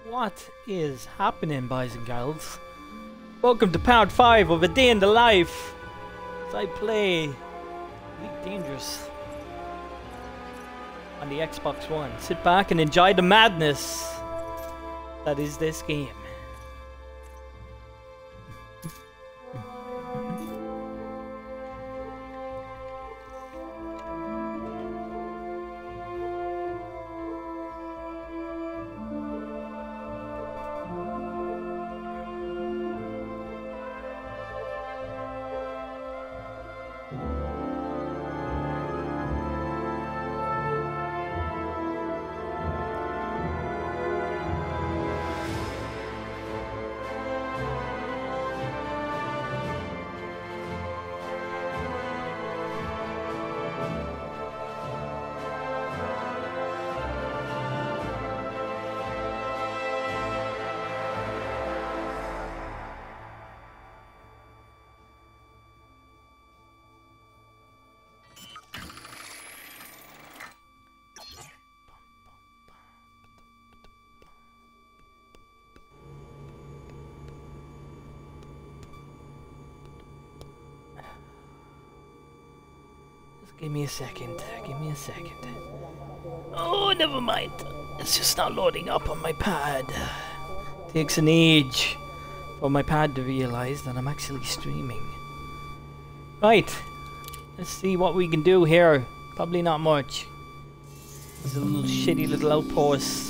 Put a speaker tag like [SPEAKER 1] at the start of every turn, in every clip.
[SPEAKER 1] What is happening, boys and girls? Welcome to part 5 of A Day in the Life as I play Elite Dangerous on the Xbox One. Sit back and enjoy the madness that is this game. Give me a second. Give me a second. Oh, never mind. It's just not loading up on my pad. Takes an age for my pad to realize that I'm actually streaming. Right. Let's see what we can do here. Probably not much. There's a little shitty little outpost.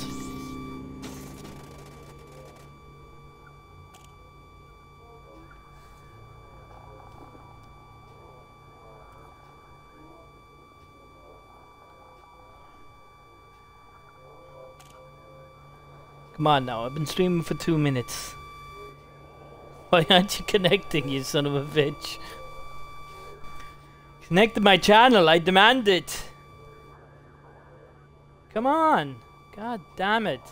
[SPEAKER 1] Come on now, I've been streaming for 2 minutes. Why aren't you connecting, you son of a bitch? Connect to my channel, I demand it. Come on. God damn it.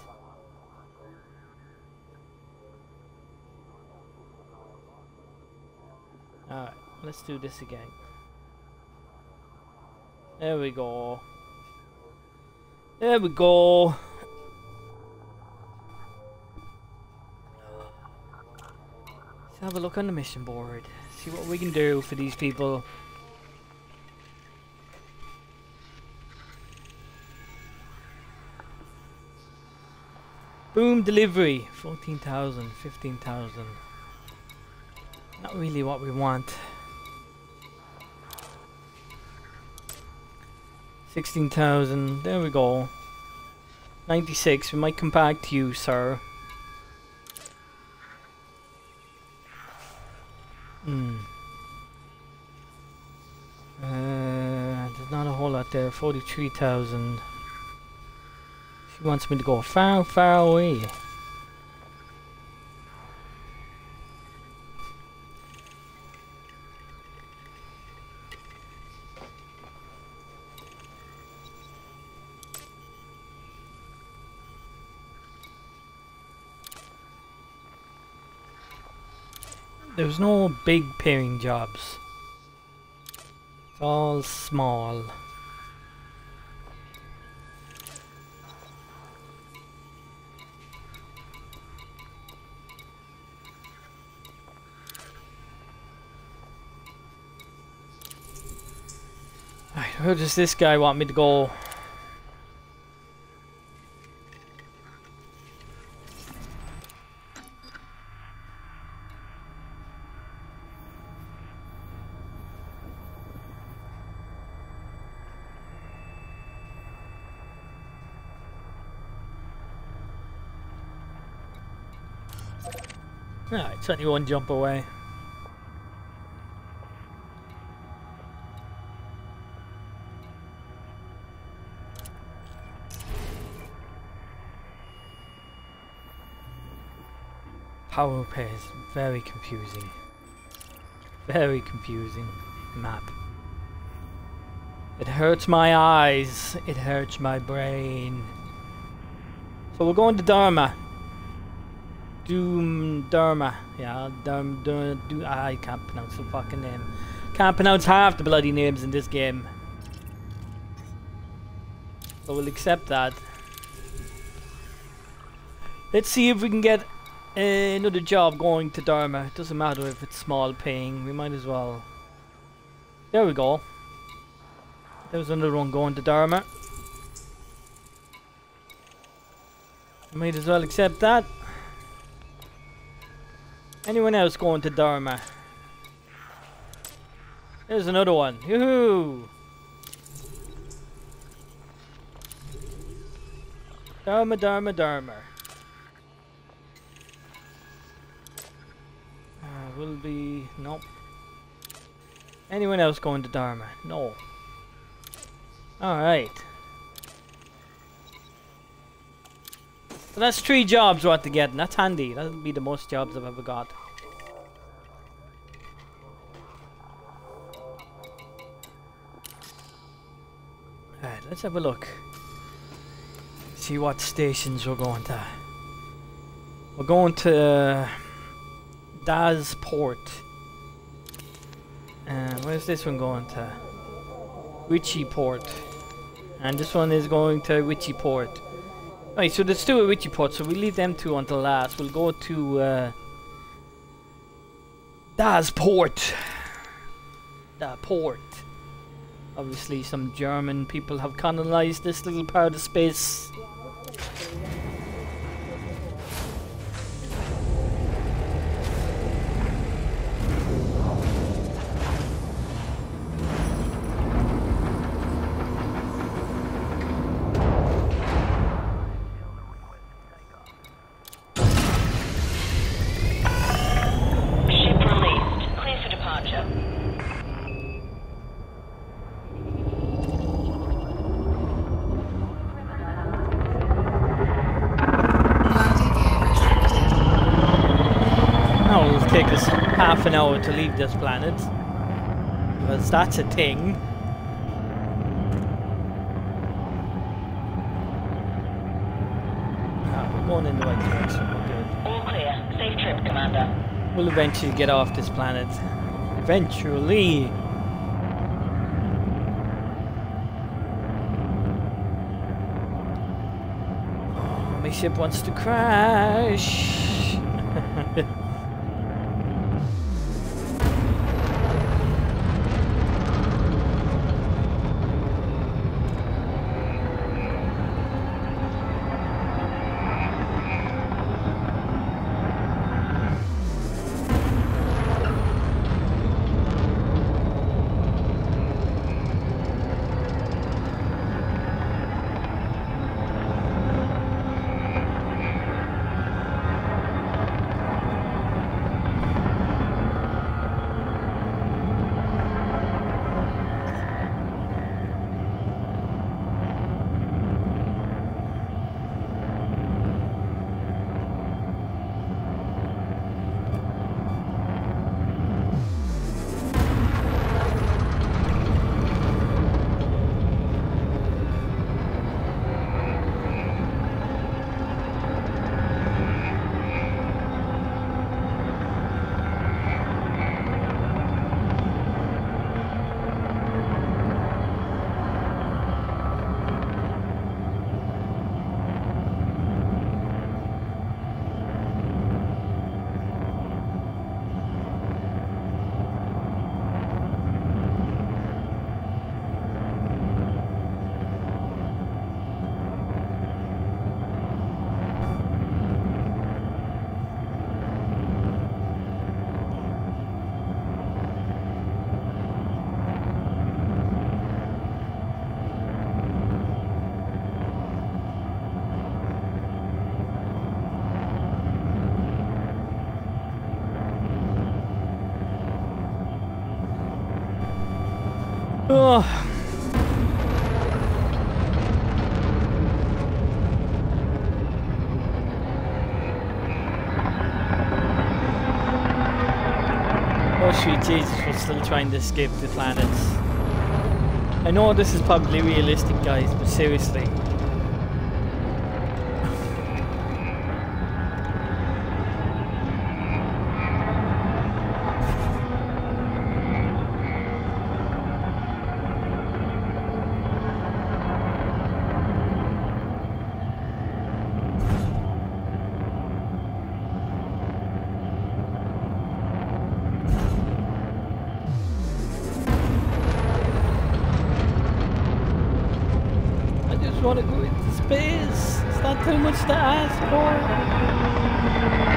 [SPEAKER 1] Alright, let's do this again. There we go. There we go. Have a look on the mission board. See what we can do for these people. Boom delivery. 14,000, 15,000. Not really what we want. 16,000. There we go. 96. We might come back to you, sir. There's not a whole lot there. 43,000. She wants me to go far, far away. There's no big paying jobs. It's all small. Alright, where does this guy want me to go? Alright, it's only one jump away. Power Pay is very confusing. Very confusing map. It hurts my eyes. It hurts my brain. So we're going to Dharma. Dharma. Yeah, I can't pronounce the fucking name. Can't pronounce half the bloody names in this game. So we'll accept that. Let's see if we can get another job going to Dharma. It doesn't matter if it's small paying. We might as well. There we go. There's another one going to Dharma. Might as well accept that. Anyone else going to Dharma? There's another one. Yoo-hoo! Dharma, Dharma, Dharma. Will be... nope. Anyone else going to Dharma? No. Alright. So that's 3 jobs we're to get, and that's handy. That'll be the most jobs I've ever got. Alright, let's have a look. See what stations we're going to. We're going to Daz Port. Where's this one going to? Witchy Port. And this one is going to Witchy Port. Right, so there's 2 at Witchy Port, so we'll leave them 2 until last. We'll go to Daz Port. The port. Obviously some German people have colonized this little part of space. Take us half an hour to leave this planet, because that's a thing. We're going in the right direction, we're good.
[SPEAKER 2] All clear. Safe trip, Commander.
[SPEAKER 1] We'll eventually get off this planet. Eventually. Oh, my ship wants to crash. Oh. Oh sweet Jesus, we're still trying to escape the planets. I know this is probably realistic, guys, but seriously. just want to go into space. It's not too much to ask for.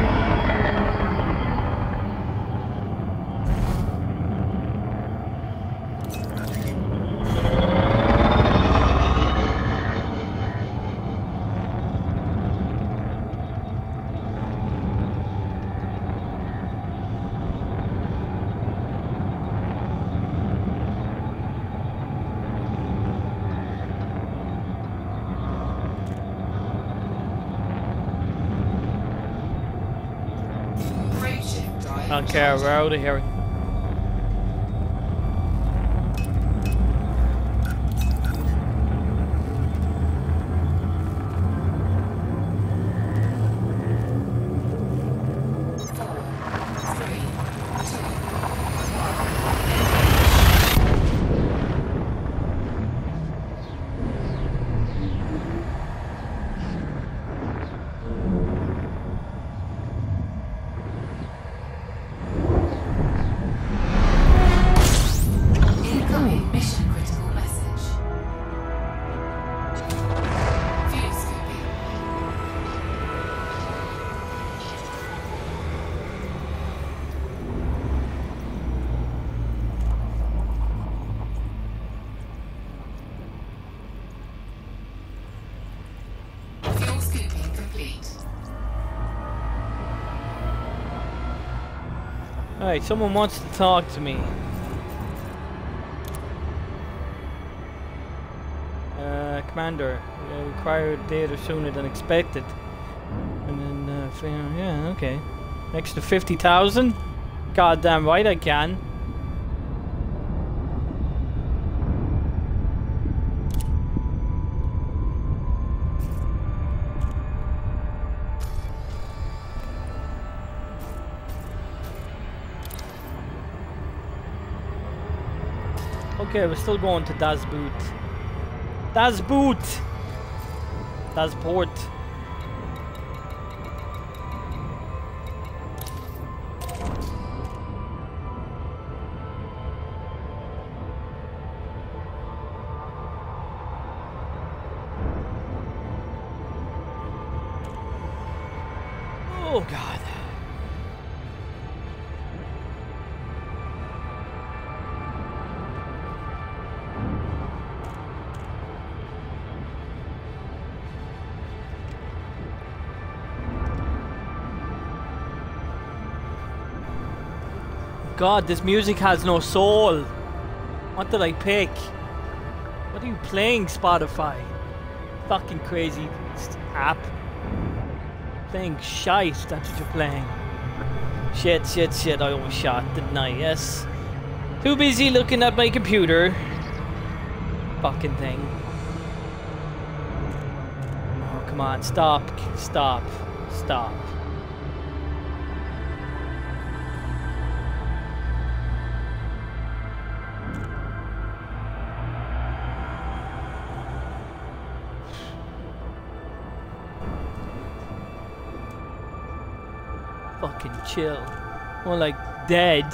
[SPEAKER 1] I don't care, we're out of here. Alright, someone wants to talk to me. Commander, require data sooner than expected. And then, yeah, okay. Next to 50,000? Goddamn right I can. Okay, we're still going to Das Boot. Das Boot! Das Port. Oh God. God, this music has no soul. What did I pick? What are you playing, Spotify? Fucking crazy app. Playing shite, that's what you're playing. Shit, I was shot, didn't I? Yes. Too busy looking at my computer. Fucking thing. Oh, come on, stop. Fucking chill. More like dead.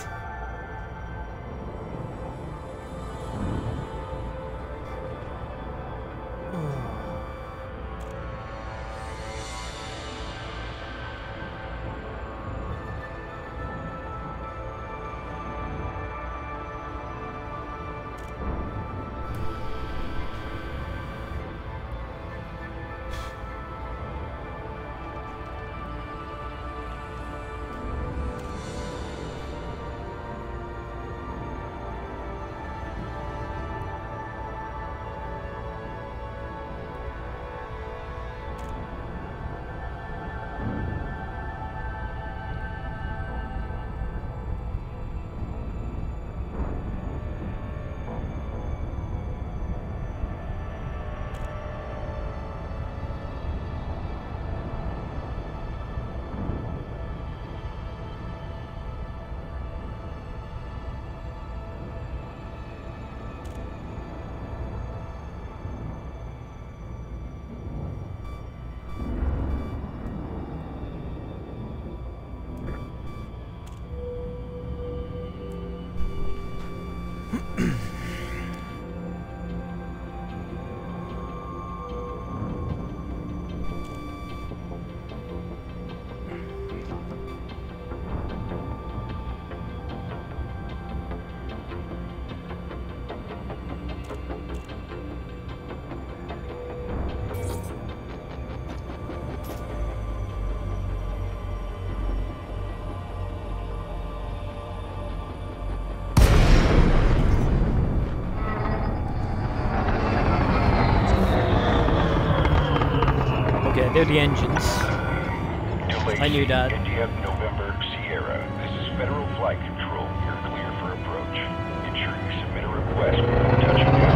[SPEAKER 1] they're the engines. I knew that.
[SPEAKER 3] India, November, Sierra. This is Federal Flight Control. You're clear for approach. Ensure you submit a request before touching down.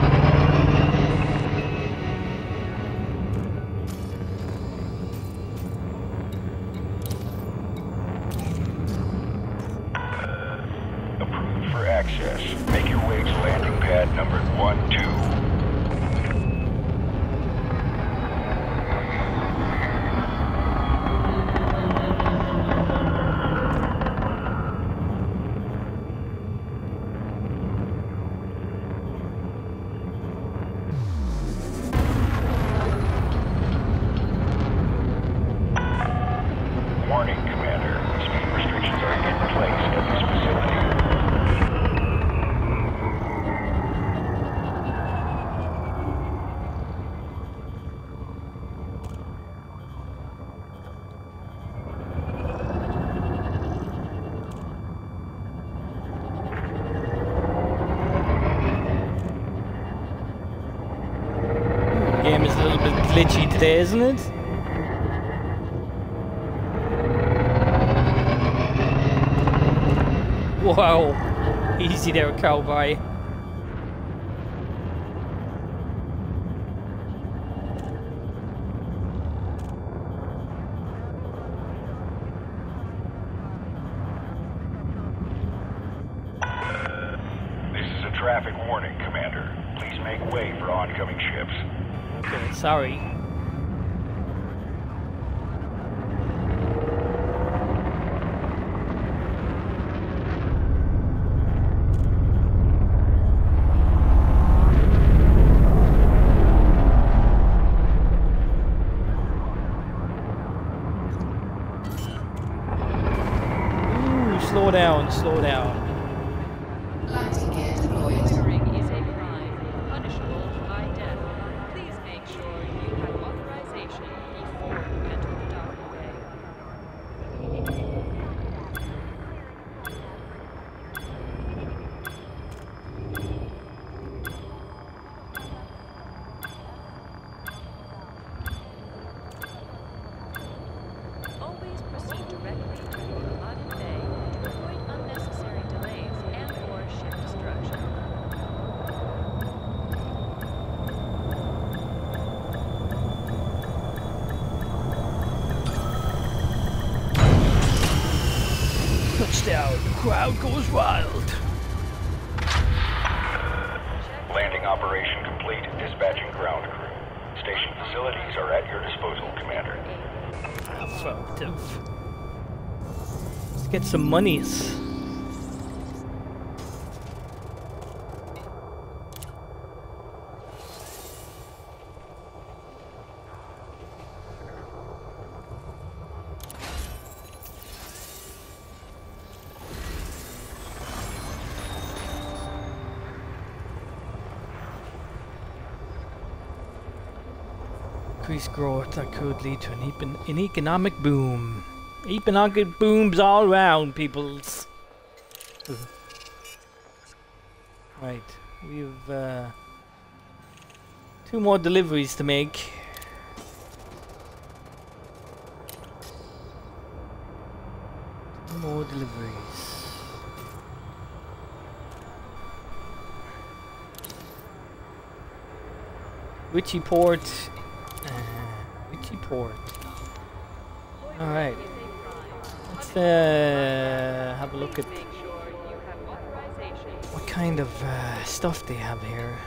[SPEAKER 3] Approved for access. Make your way to landing pad number 12. Warning, Commander. Speed restrictions are in place at this facility.
[SPEAKER 1] The game is a little bit glitchy today, isn't it? Wow, easy there, cowboy.
[SPEAKER 3] This is a traffic warning, Commander. Please make way for oncoming ships.
[SPEAKER 1] Okay, sorry. Slow down, slow down.
[SPEAKER 4] Landing gear deployed.
[SPEAKER 5] Loitering is a crime, punishable by death. Please make sure you have authorization before you enter the docking bay. Always proceed directly to your allotted bay to avoid unnecessary delays and/or ship destruction.
[SPEAKER 1] Touchdown, the crowd goes wild.
[SPEAKER 3] Landing operation complete. Dispatching ground crew. Station facilities are at your disposal, Commander.
[SPEAKER 1] Affirmative. Let's get some monies. Increased growth that could lead to an economic boom. Economic booms all around, peoples. Right, we've 2 more deliveries to make. Two more deliveries. Witchy Port. Witchy Port. Alright. Let's have a look at what kind of stuff they have here.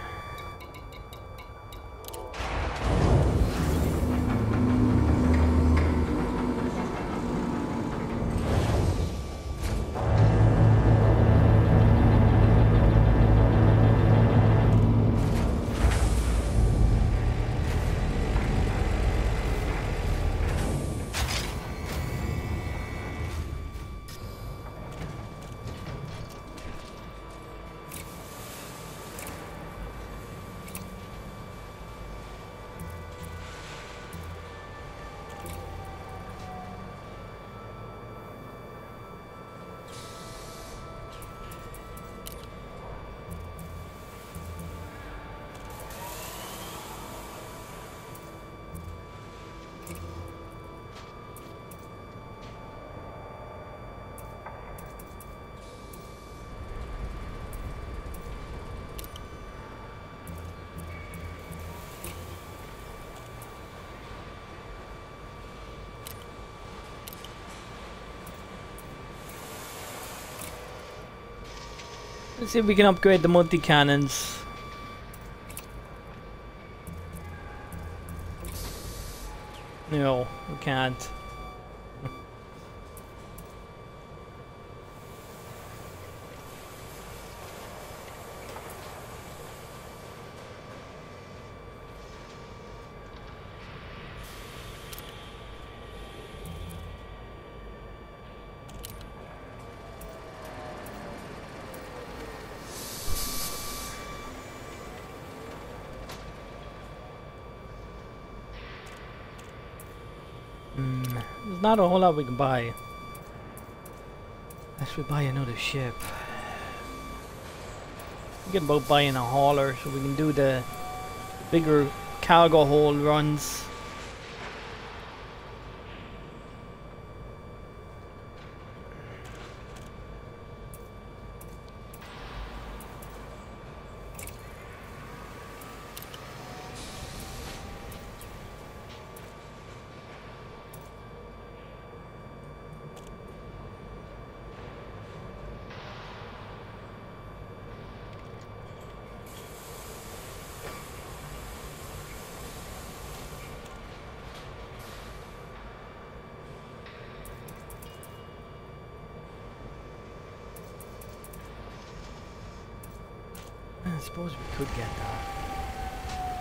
[SPEAKER 1] Let's see if we can upgrade the multi-cannons. No, we can't. There's not a whole lot we can buy. Unless we buy another ship. Thinking about buying a hauler so we can do the bigger cargo hold runs. I suppose we could get that.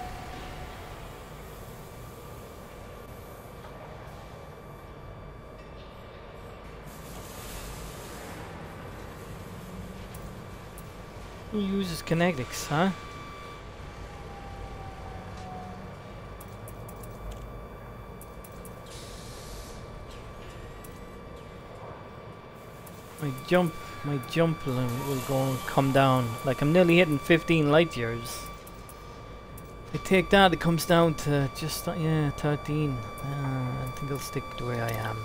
[SPEAKER 1] Who uses kinetics, huh? My jump will come down. Like I'm nearly hitting 15 light years. If I take that, it comes down to just, yeah, 13. I think I'll stick to where I am.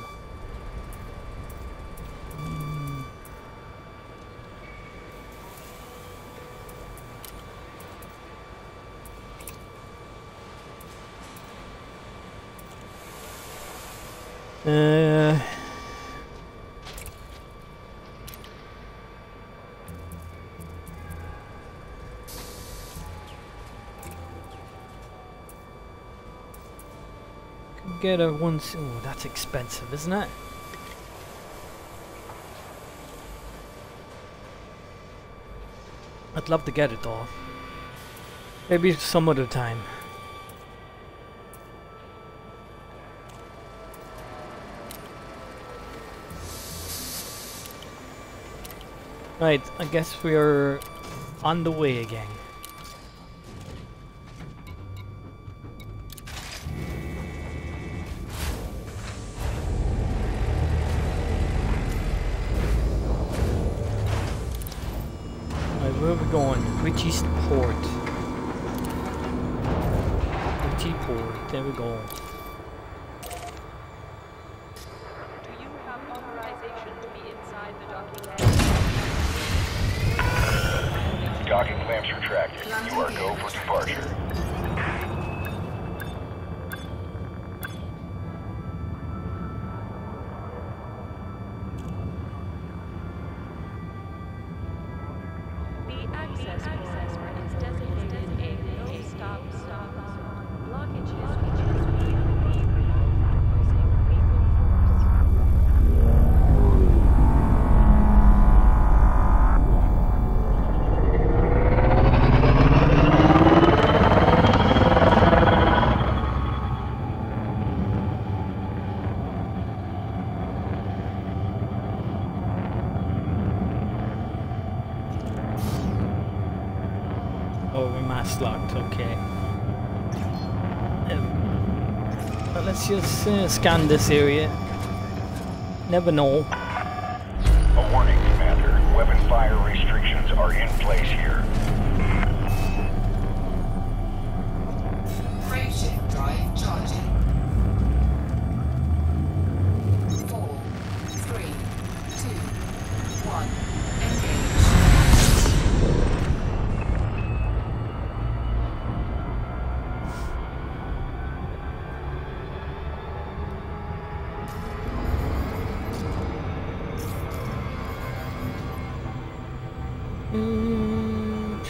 [SPEAKER 1] Get a once. Oh, that's expensive, isn't it? I'd love to get it though. Maybe some other time. Right, I guess we're on the way again. Where are we going? Richie's Port. Richie Port. There we go.
[SPEAKER 5] Do you have authorization to be inside the docking bay?
[SPEAKER 3] Docking clamps retracted. You are go for departure.
[SPEAKER 5] The access port is designated a no-stop zone. Blockages will just be removed using lethal force.
[SPEAKER 1] Oh, we're mask locked, okay. But let's just scan this area. Never know.
[SPEAKER 3] A warning, Commander. Weapon fire restrictions are in place here.
[SPEAKER 4] Frameshift drive charging. 4, 3, 2, 1. Engage.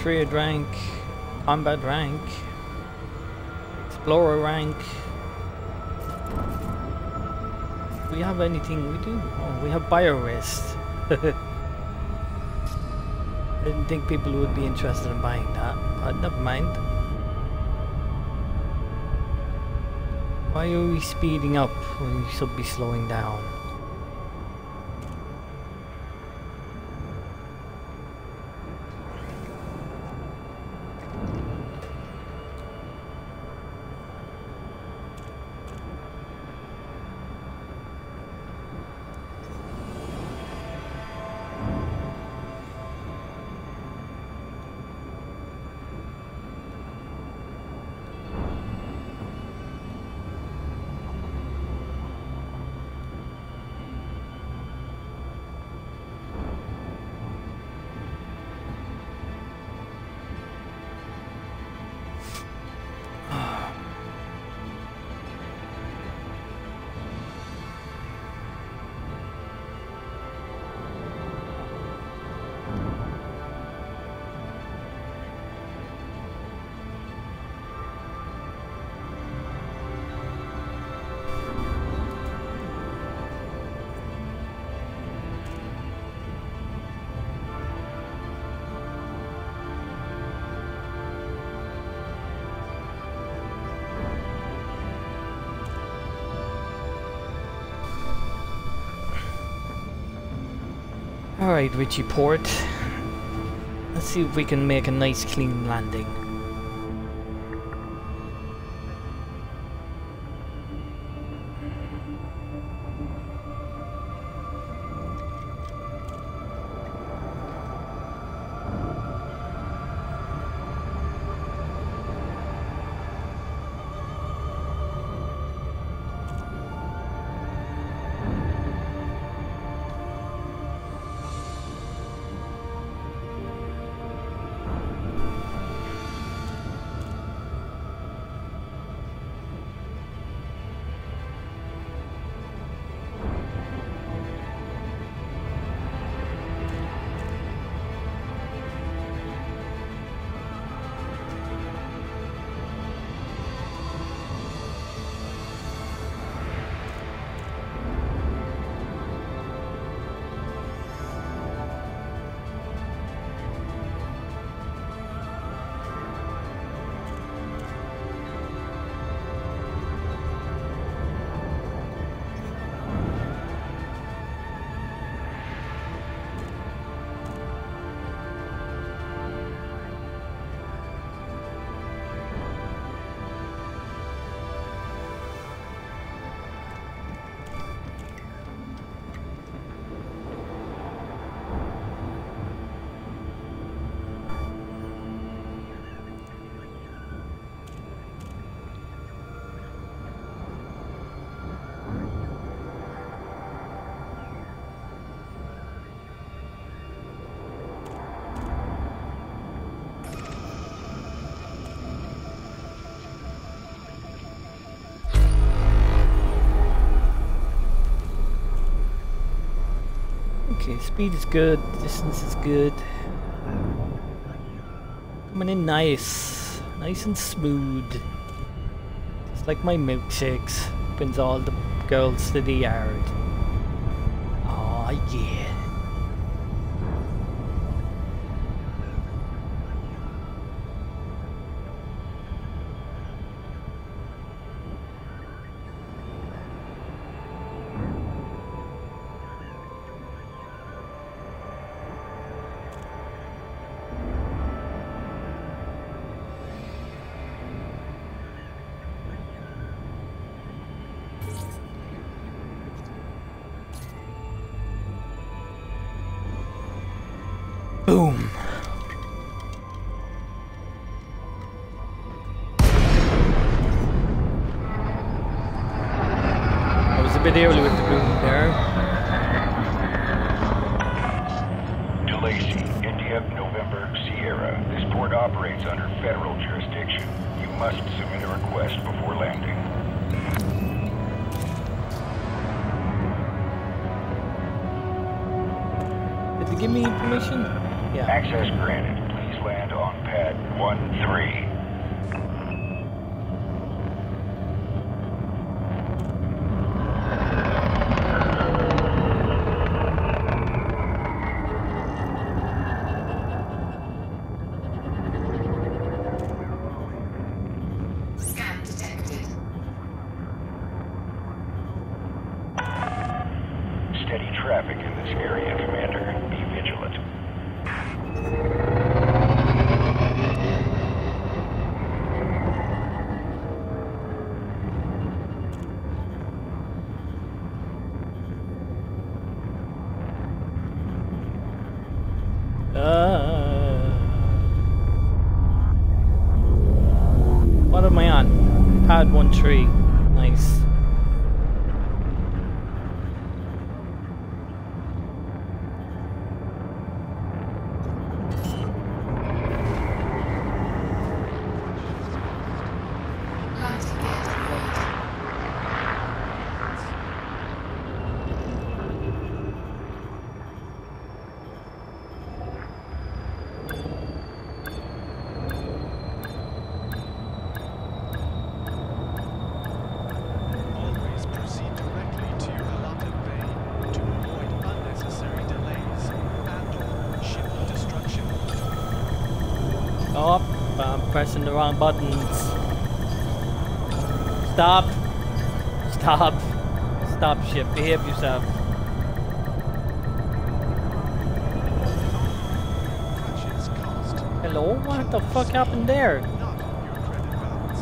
[SPEAKER 1] trade rank, combat rank, explorer rank. Do we have anything? We do. Oh, we have biorest. I didn't think people would be interested in buying that, but never mind. Why are we speeding up when we should be slowing down? Alright, Richie Port. Let's see if we can make a nice clean landing. Okay, speed is good, distance is good. Coming in nice. Nice and smooth. Just like my milkshakes. Brings all the girls to the yard. Oh yeah. Boom. I was a bit early with the boom there.
[SPEAKER 3] DeLacy, India, November, Sierra. This port operates under federal jurisdiction. You must submit a request before landing.
[SPEAKER 1] Did they give me permission? Yeah.
[SPEAKER 3] Access granted. Please land on 1-3.
[SPEAKER 4] Scan detected.
[SPEAKER 3] Steady traffic in this area, Commander. Be vigilant.
[SPEAKER 1] What am I on? Pad 1-3. Nice.
[SPEAKER 4] Landing gear deployed.
[SPEAKER 6] Always proceed directly to your allotted bay to avoid unnecessary delays and/or ship destruction.
[SPEAKER 1] Oh, I'm pressing the wrong buttons. Stop. Stop. Stop, ship. Behave yourself.
[SPEAKER 6] Crutches cost
[SPEAKER 1] Hello? What the fuck happened there?
[SPEAKER 6] not your credit balance.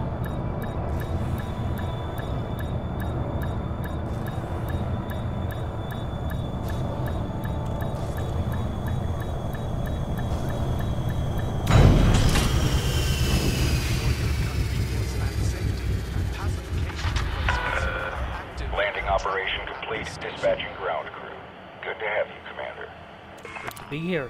[SPEAKER 3] Landing operation complete. Dispatching ground crew. Good to have you, Commander.
[SPEAKER 1] To be here.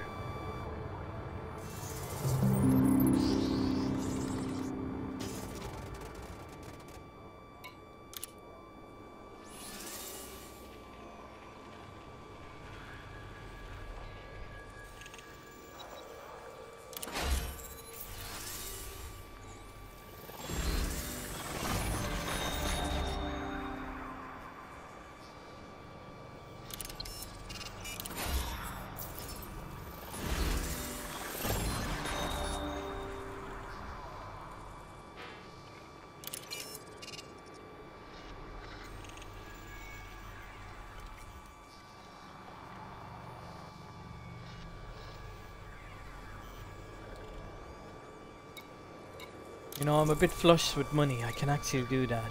[SPEAKER 1] You know, I'm a bit flush with money. I can actually do that.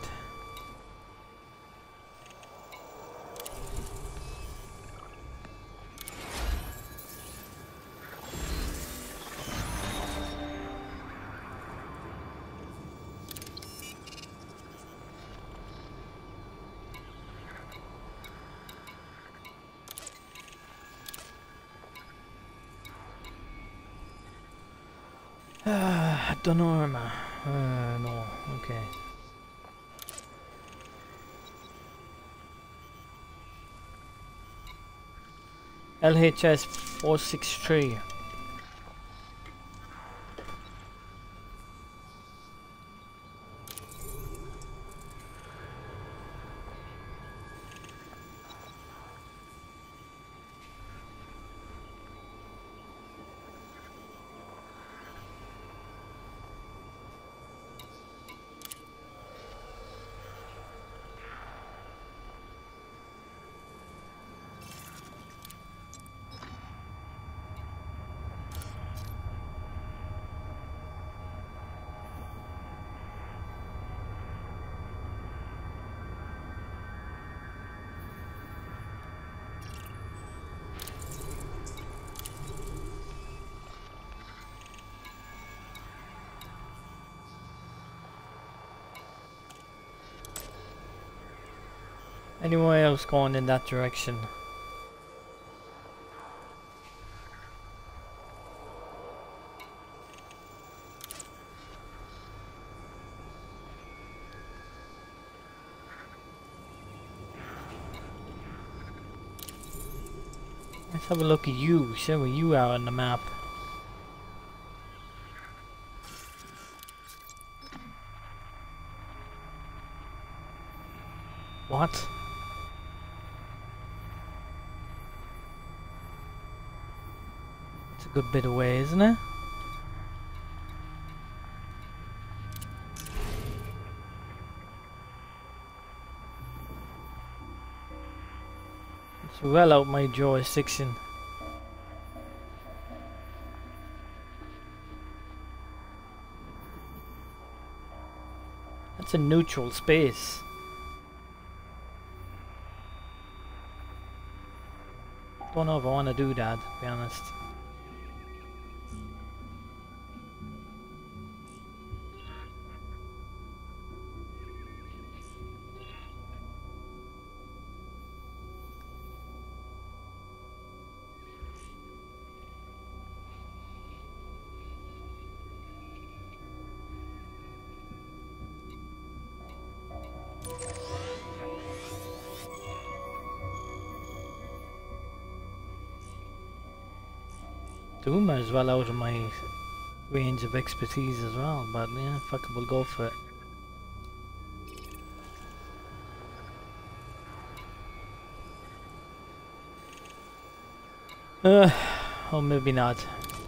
[SPEAKER 1] Donorma. No. Okay. LHS 463. Anyone else going in that direction? Let's have a look at you. See where you are on the map. What? It's a good bit away, isn't it? It's well out my jurisdiction. That's a neutral space. Don't know if I want to do that, to be honest. Doom as well out of my range of expertise as well, but yeah, fuck it, we'll go for it. Or maybe not.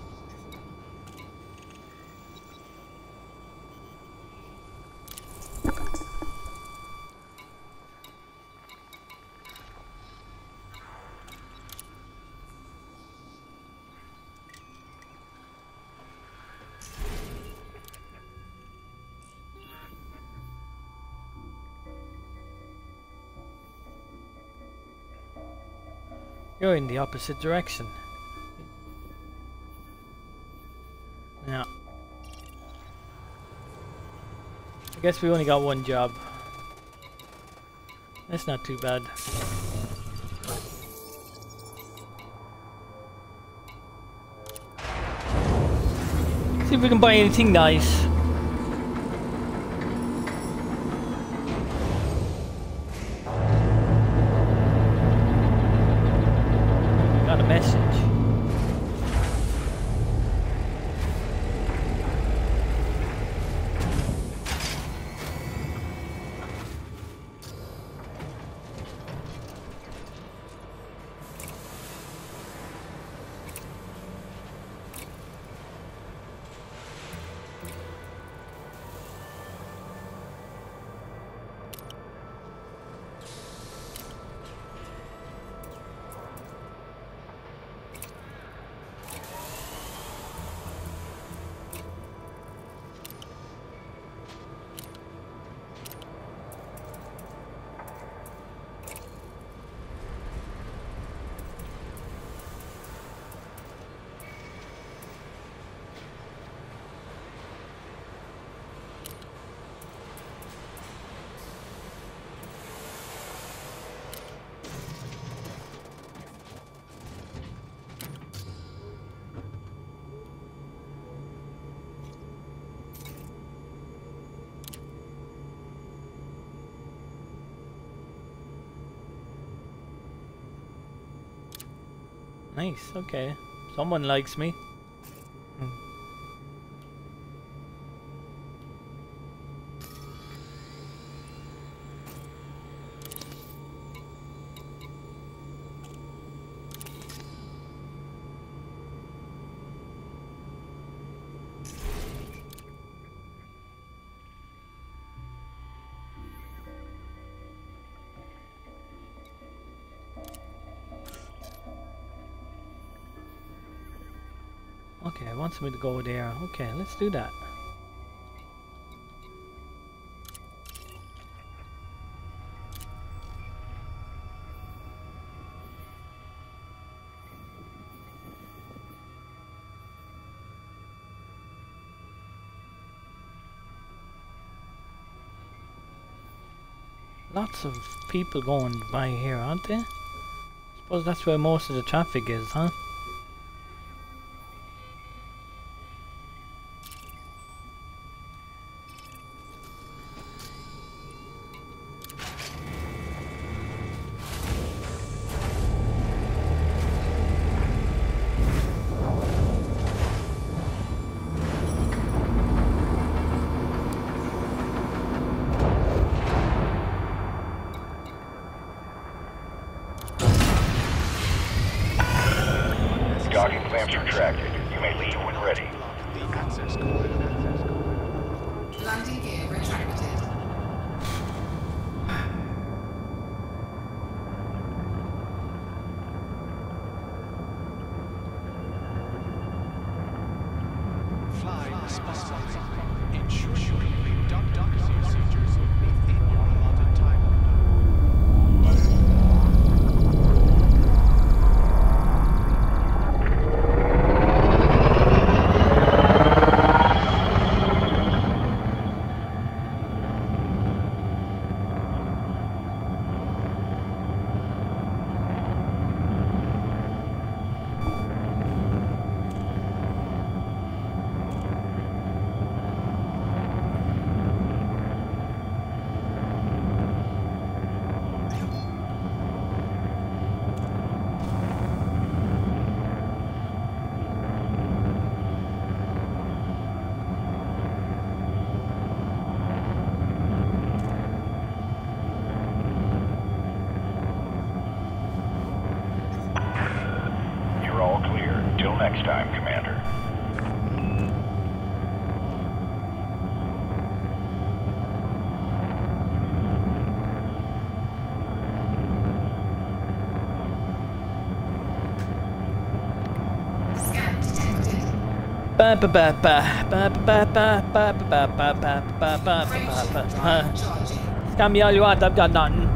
[SPEAKER 1] You're in the opposite direction. Yeah. I guess we only got one job. That's not too bad. See if we can buy anything nice. Got a message. Nice, okay. Someone likes me. Okay, it wants me to go there. Okay, let's do that. Lots of people going by here, aren't there? Suppose that's where most of the traffic is, huh?
[SPEAKER 4] Charging.
[SPEAKER 1] Scam me all you want, I've got nothing.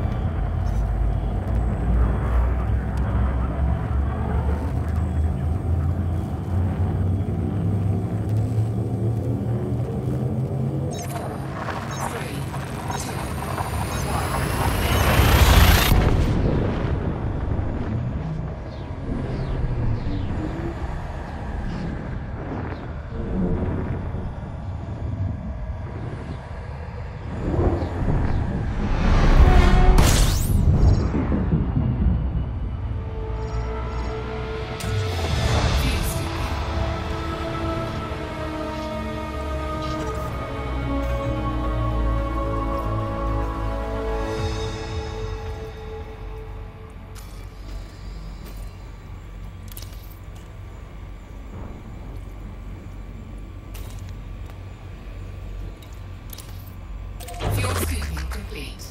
[SPEAKER 4] Fuel scooping complete.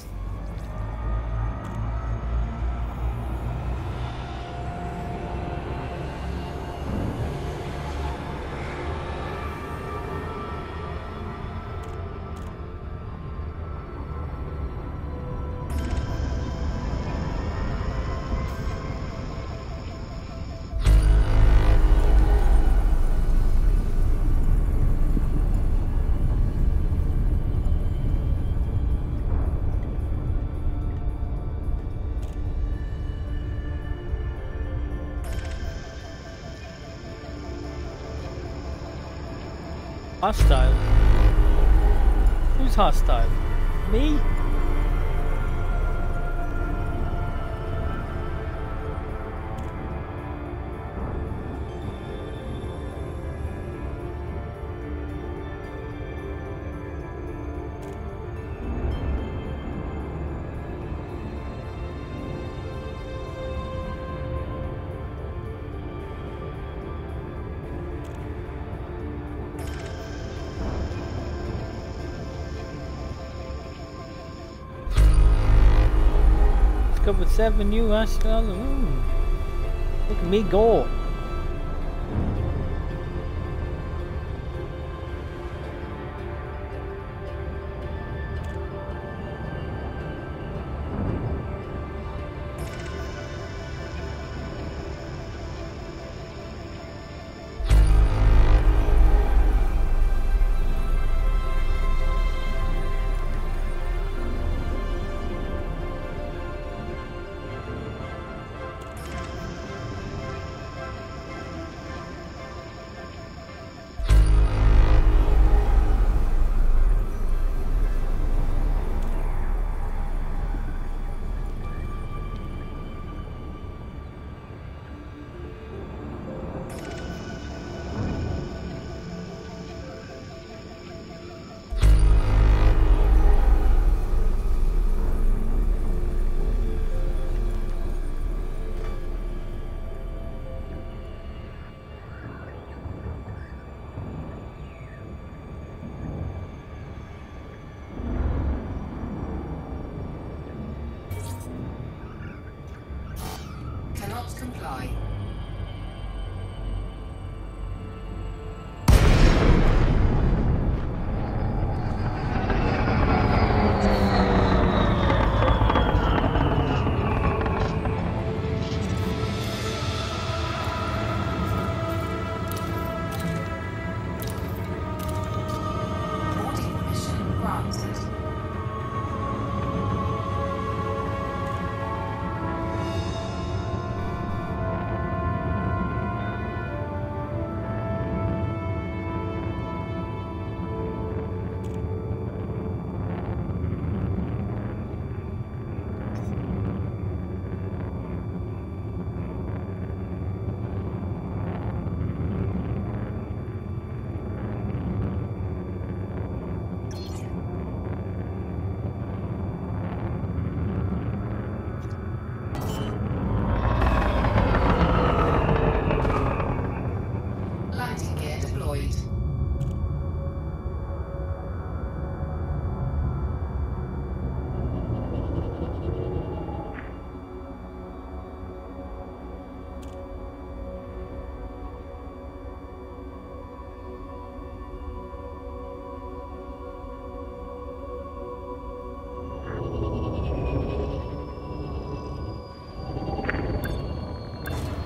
[SPEAKER 1] Hostile? Who's hostile? Me? With 7 US dollars. Look at me go.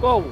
[SPEAKER 1] Whoa!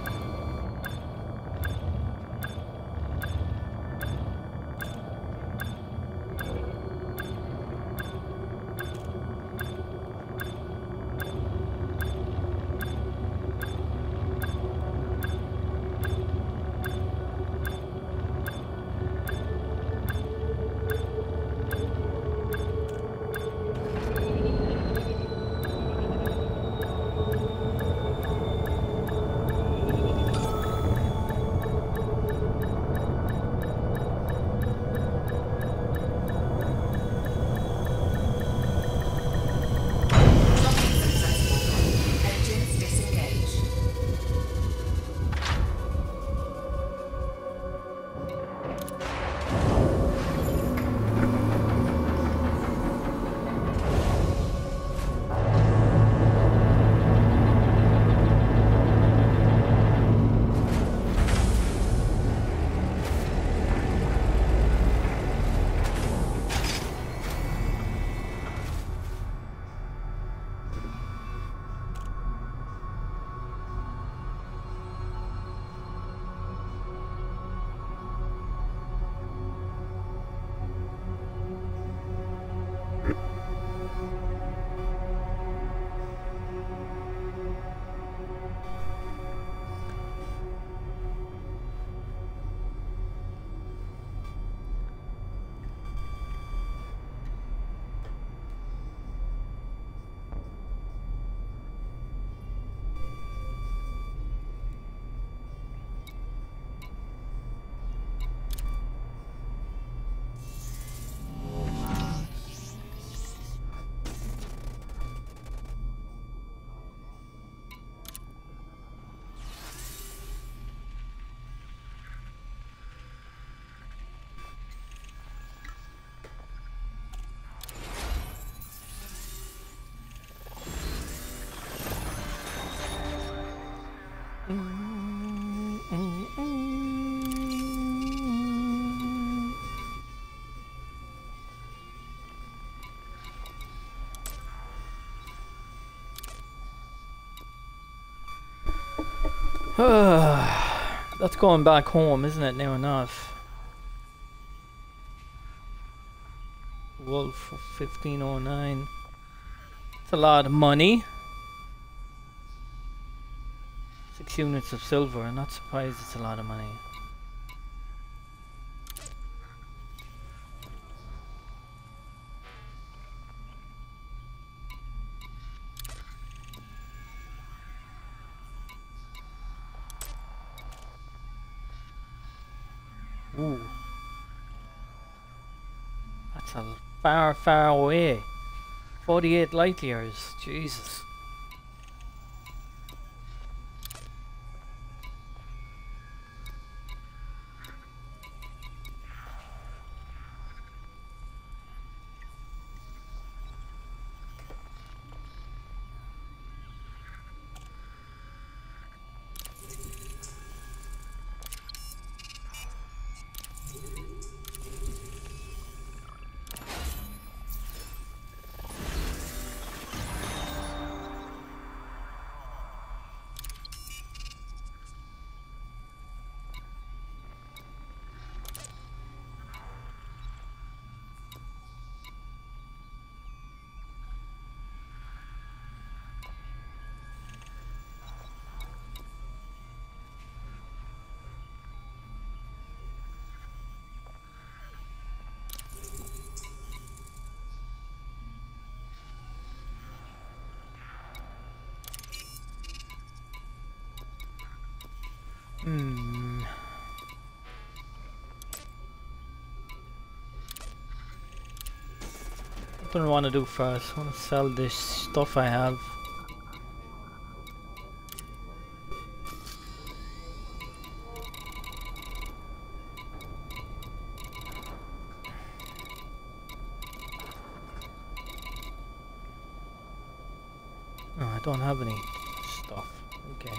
[SPEAKER 4] Docking successful. Engines disengaged. That's going back home, isn't it, now enough? Wolf 1509. It's a lot of money. 6 units of silver. I'm not surprised it's a lot of money. Ooh. That's a far, far away. 48 light years. Jesus. What do I want to do first? I want to sell this stuff I have. Oh, I don't have any stuff. Okay.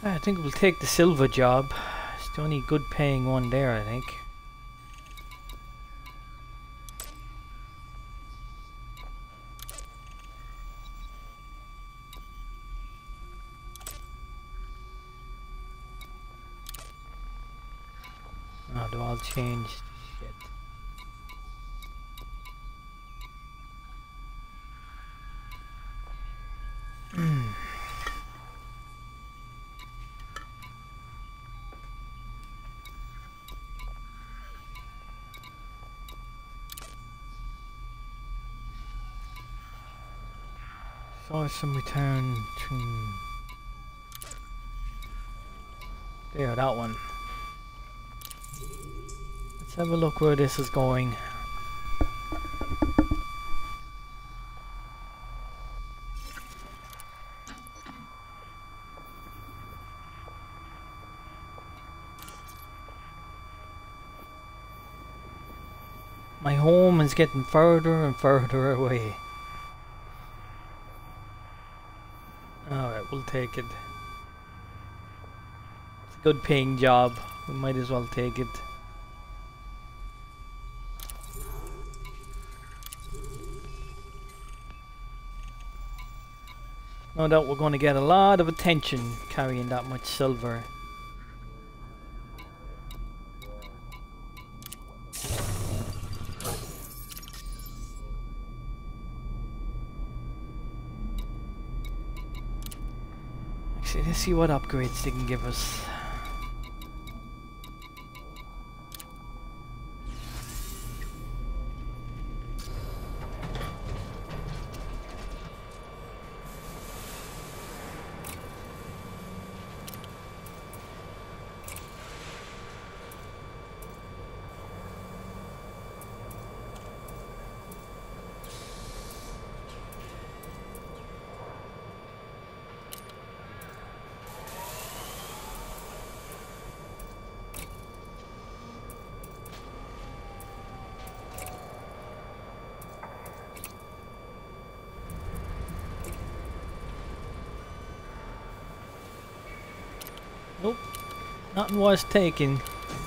[SPEAKER 4] I think we'll take the silver job. It's the only good paying one there, I think. Oh, they're all changed. Shit. So some return to there, that one. Let's have a look where this is going. My home is getting further and further away. Alright, we'll take it. It's a good paying job. We might as well take it. No doubt we're going to get a lot of attention carrying that much silver. Actually, let's see what upgrades they can give us. Nope, nothing was taken.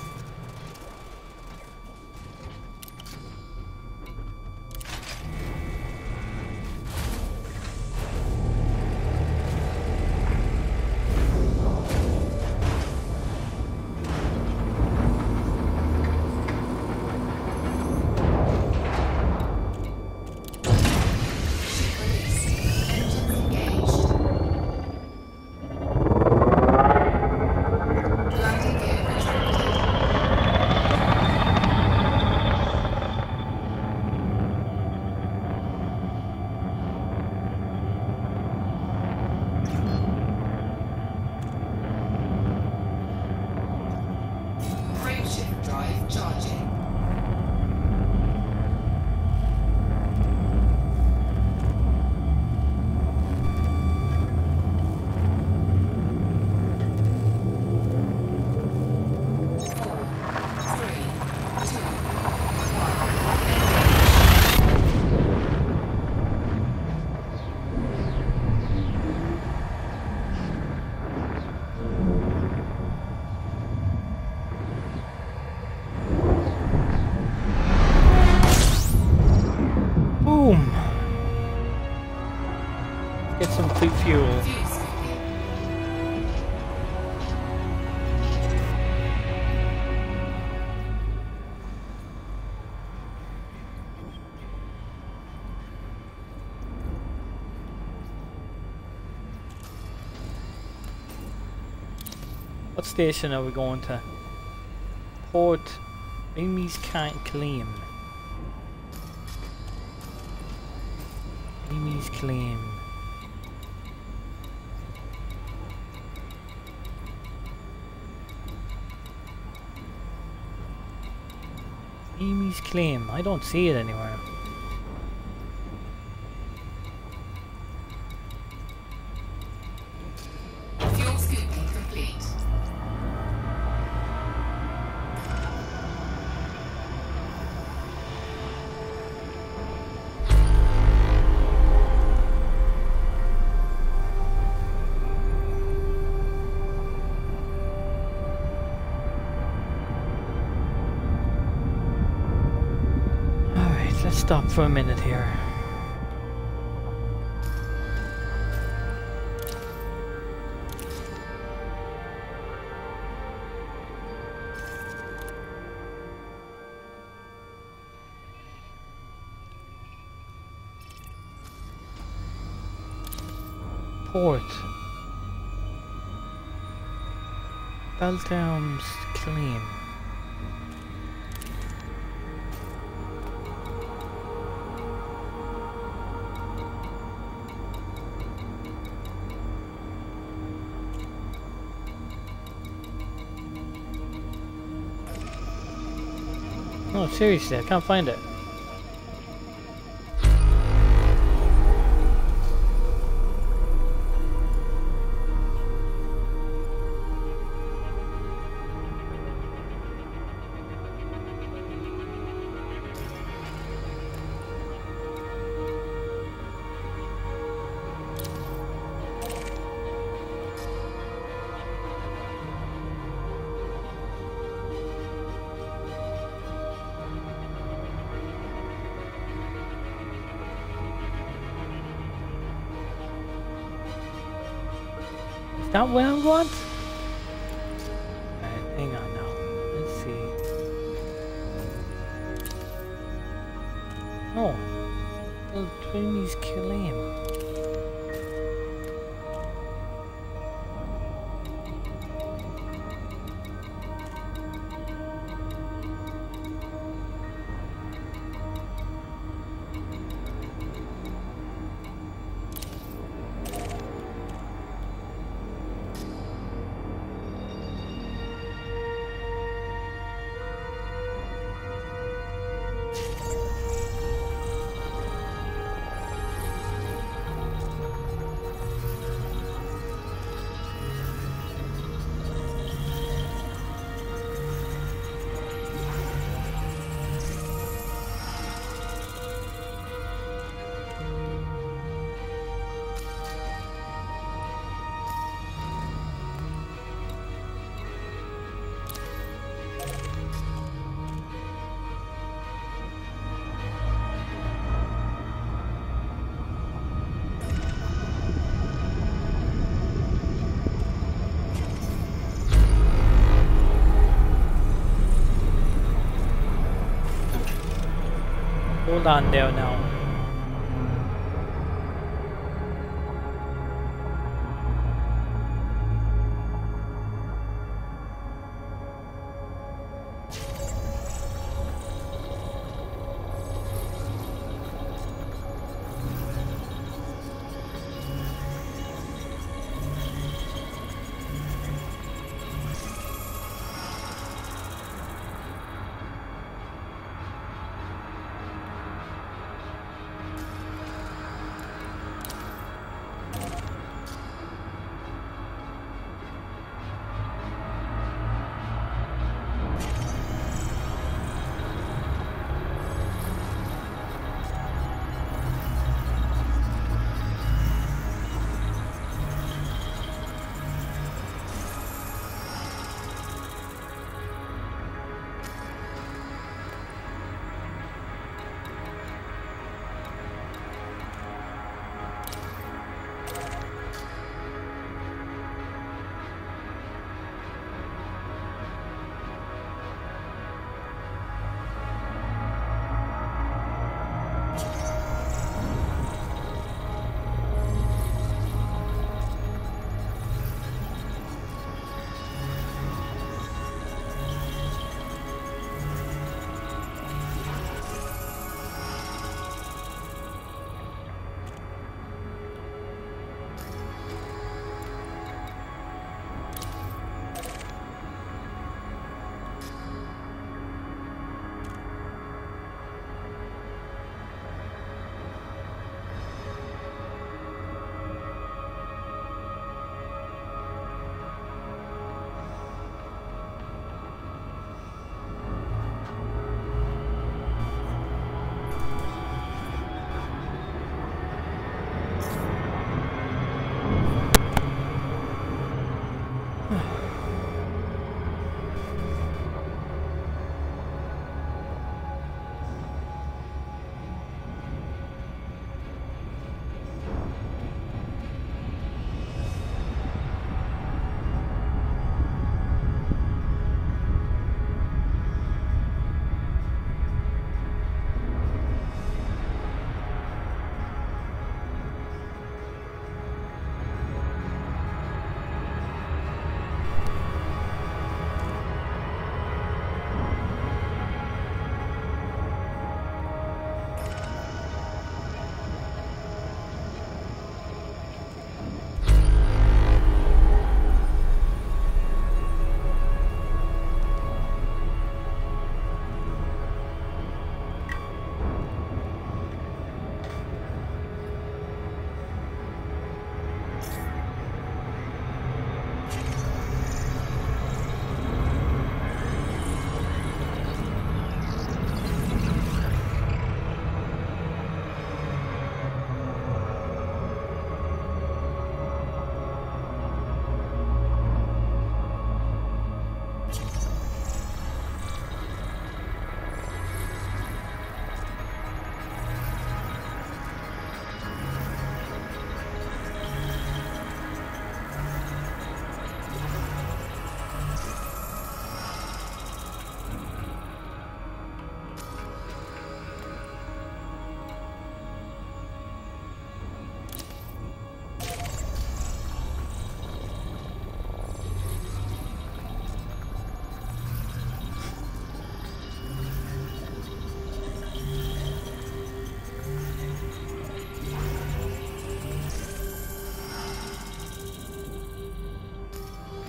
[SPEAKER 7] Frameshift drive charging.
[SPEAKER 4] Boom! Get some free fuel. What station are we going to? Port Enemies can't claim. Enemies claim. Enemies claim. I don't see it anywhere.
[SPEAKER 7] Fuel scooping complete.
[SPEAKER 4] Let's stop for a minute here. Port. Belterm's claim. No, seriously, I can't find it. Is that where I want? Alright, hang on now. Let's see. Oh. The Chinese claim. Hold on there now.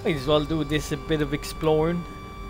[SPEAKER 1] Might as well do this a bit of exploring.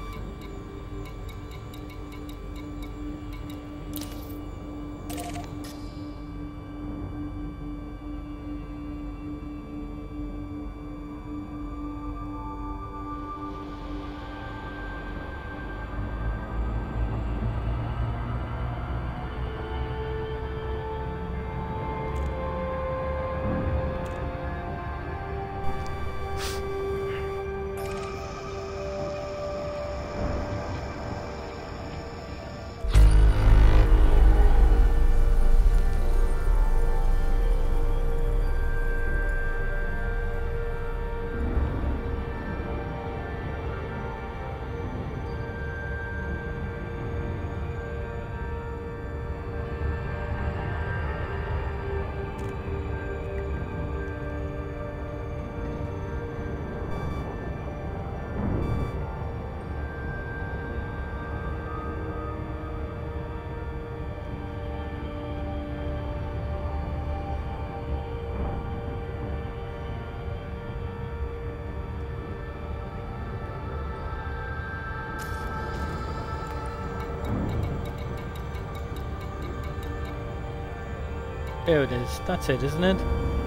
[SPEAKER 1] There it is. That's it, isn't it?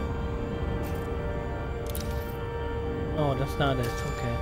[SPEAKER 1] Oh, that's not it. Okay.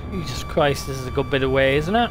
[SPEAKER 4] Jesus Christ, this is a good bit away, isn't it?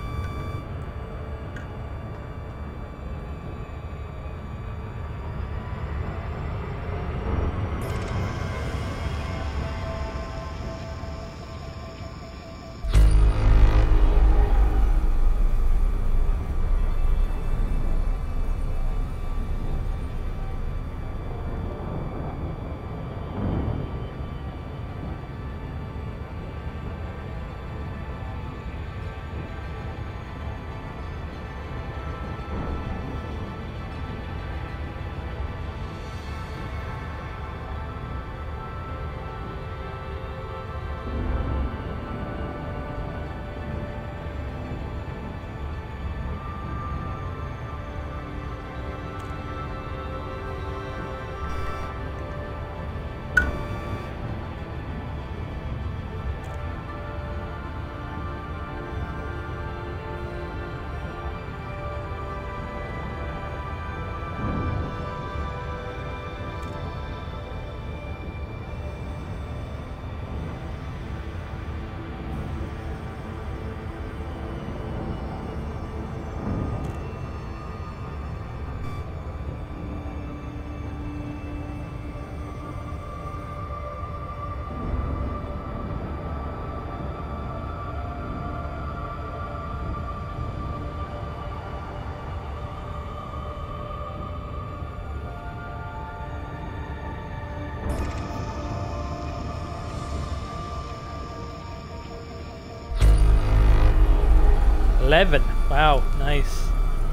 [SPEAKER 4] $11. Wow, nice.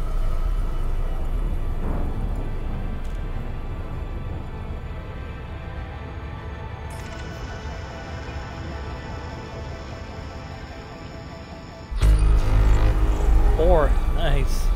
[SPEAKER 4] $4. Nice.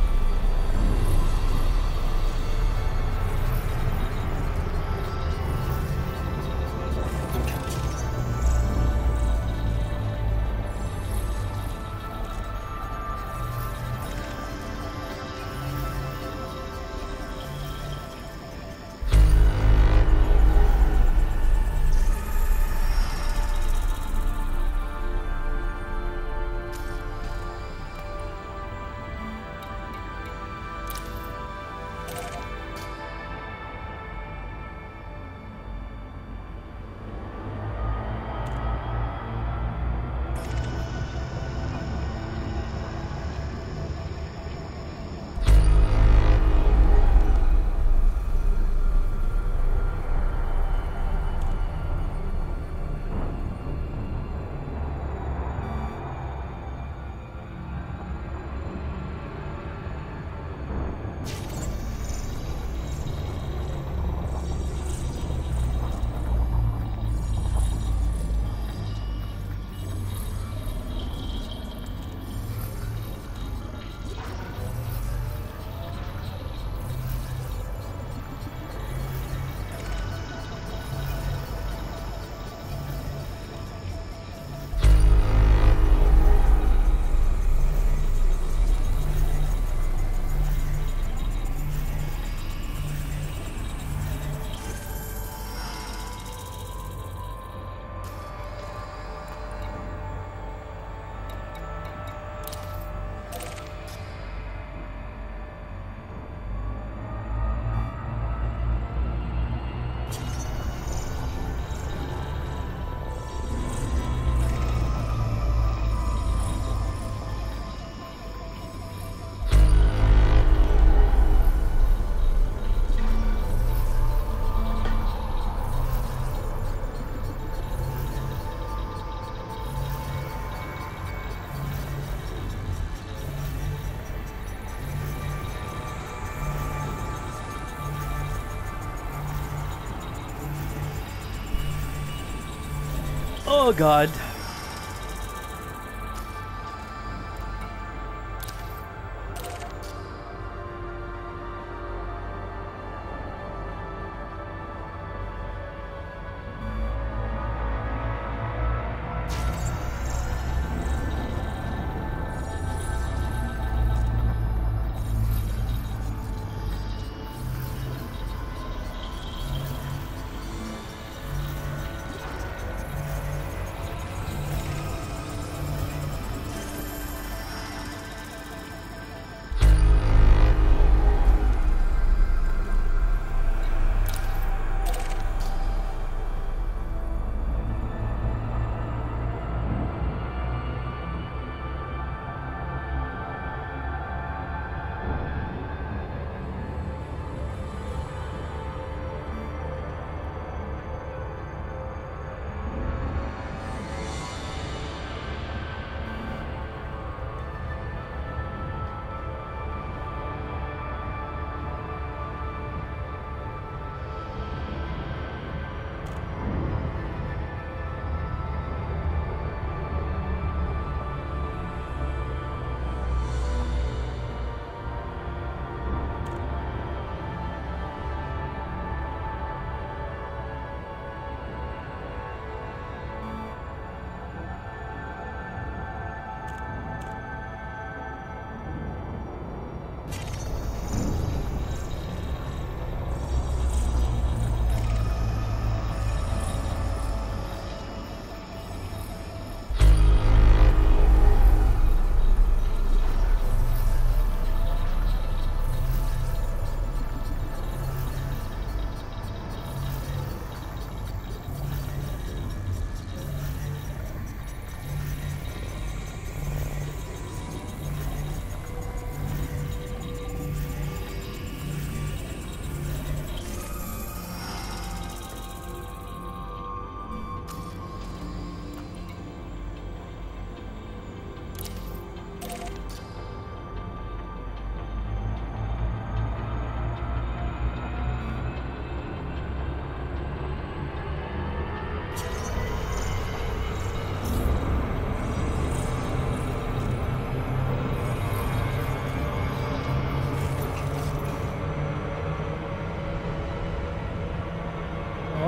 [SPEAKER 1] Oh god.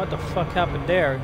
[SPEAKER 4] what the fuck happened there.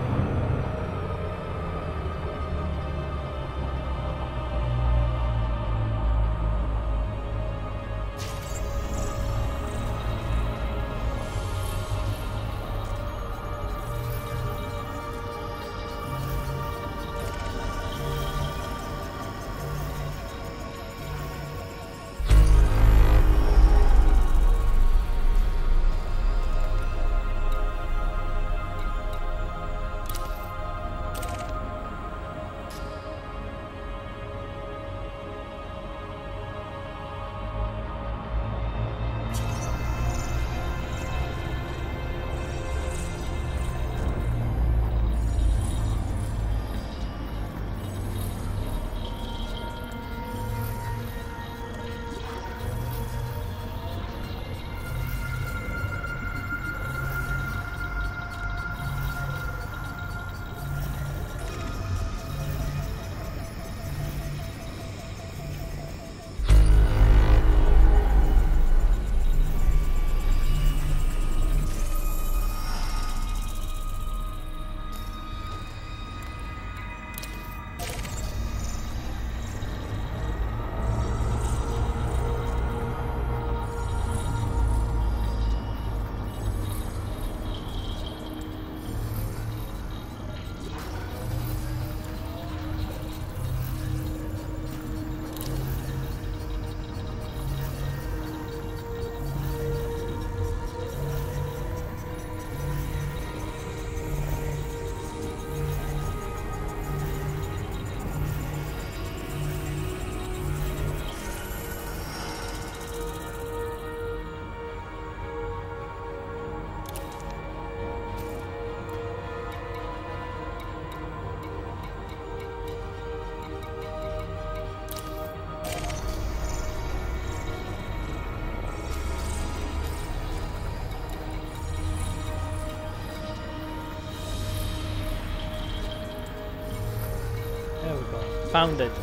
[SPEAKER 4] Found it.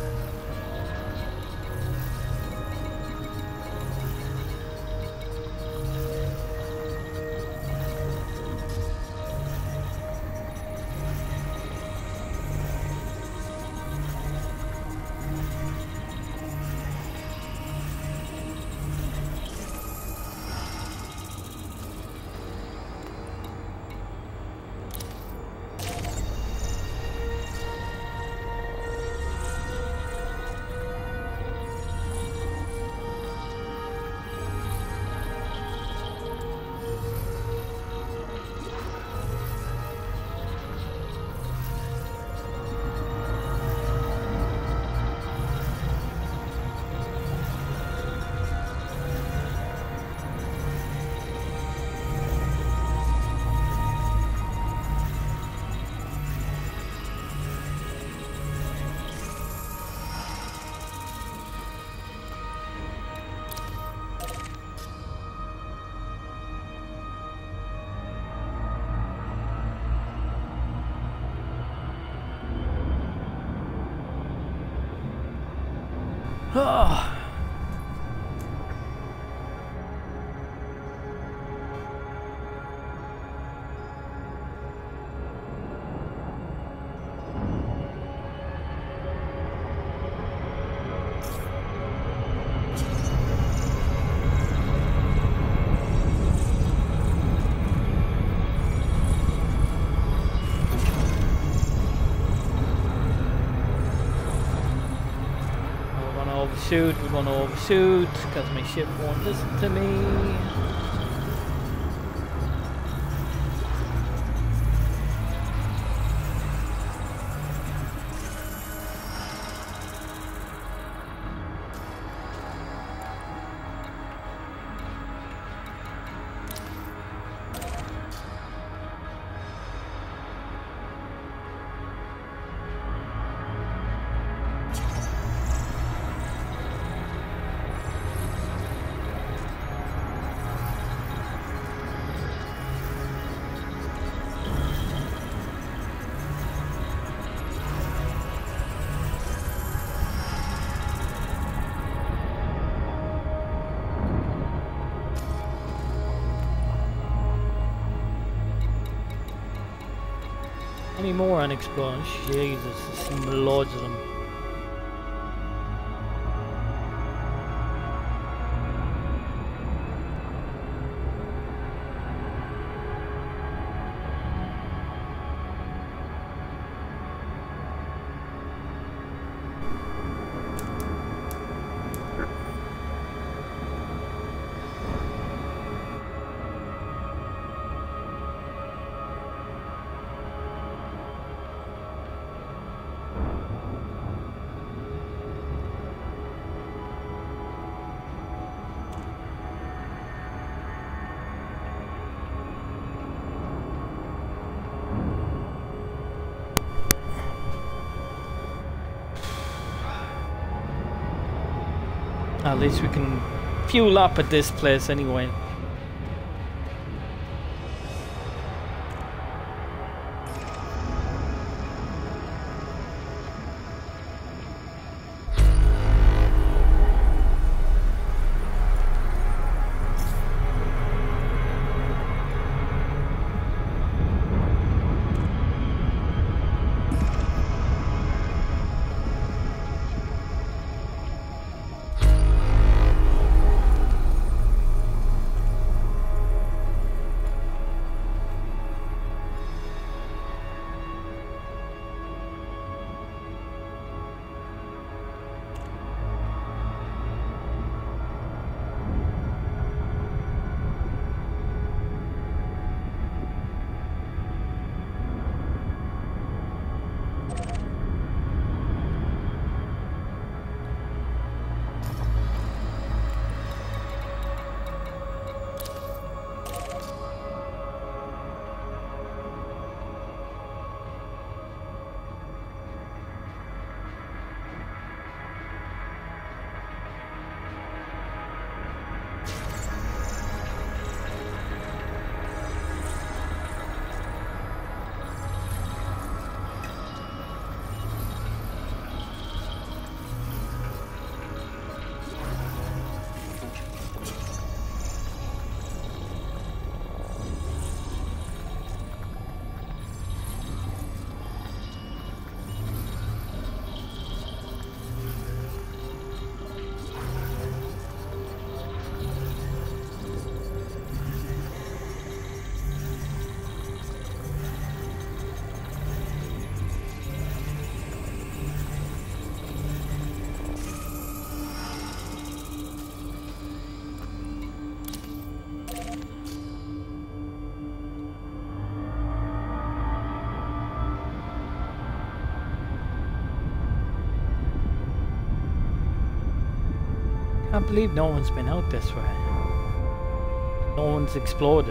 [SPEAKER 4] Oh. Overshoot, we want to overshoot because my ship won't listen to me. many more unexplored? Jesus, there's loads of them. At least we can fuel up at this place anyway. I can't believe no one's been out this way. No one's exploded.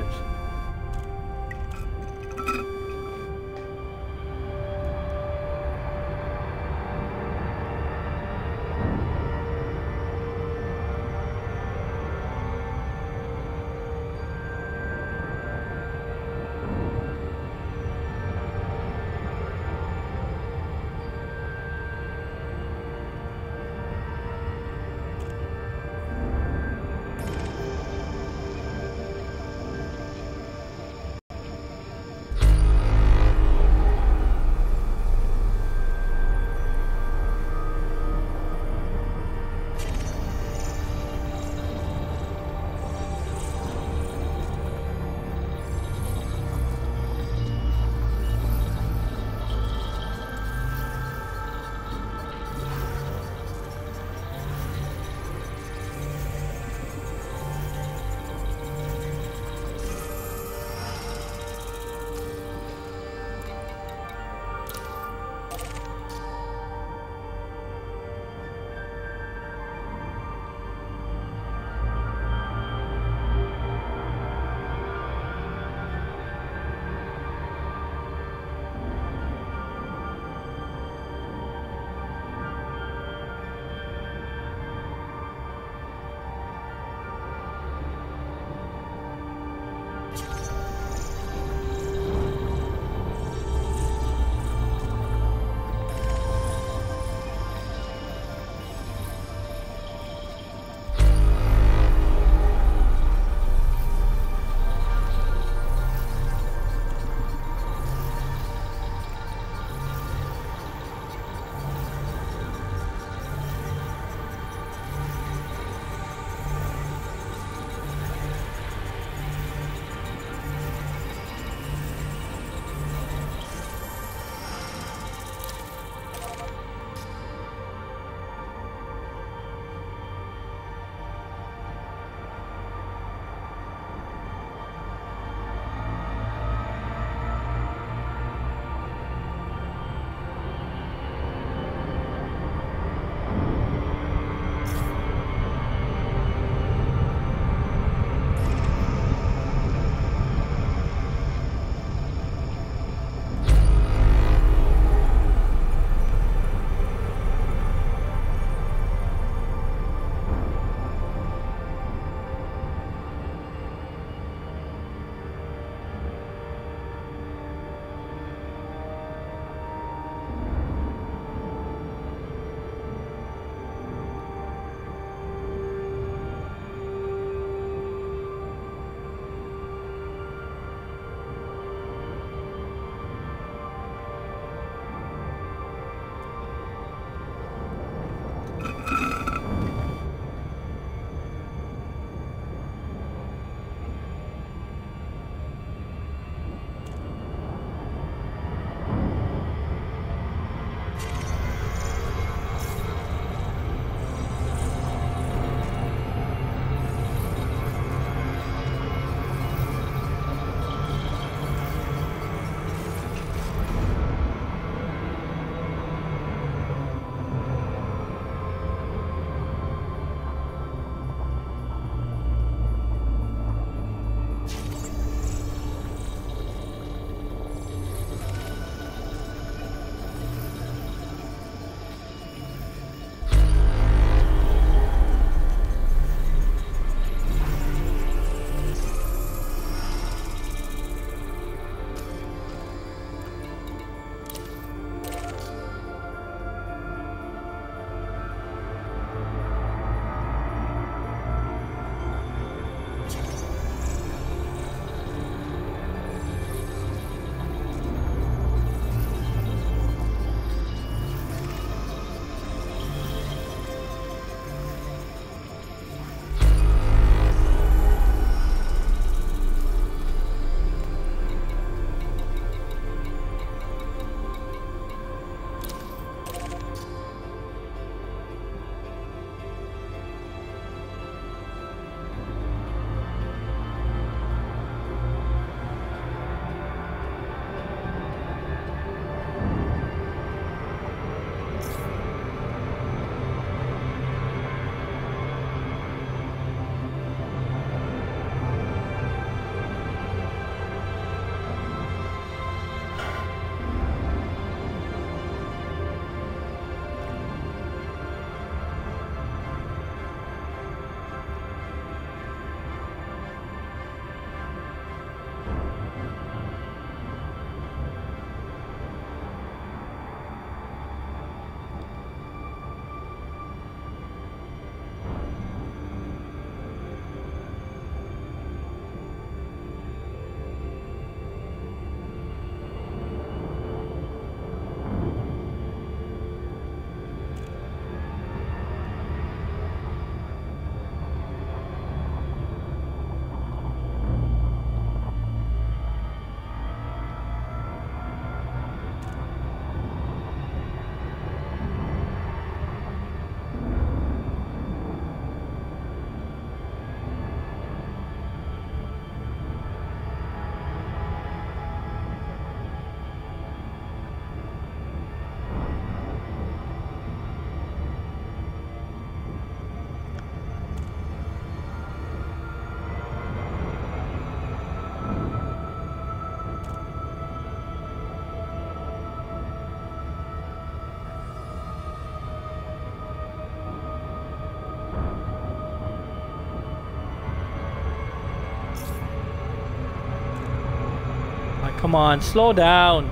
[SPEAKER 4] Come on, slow down.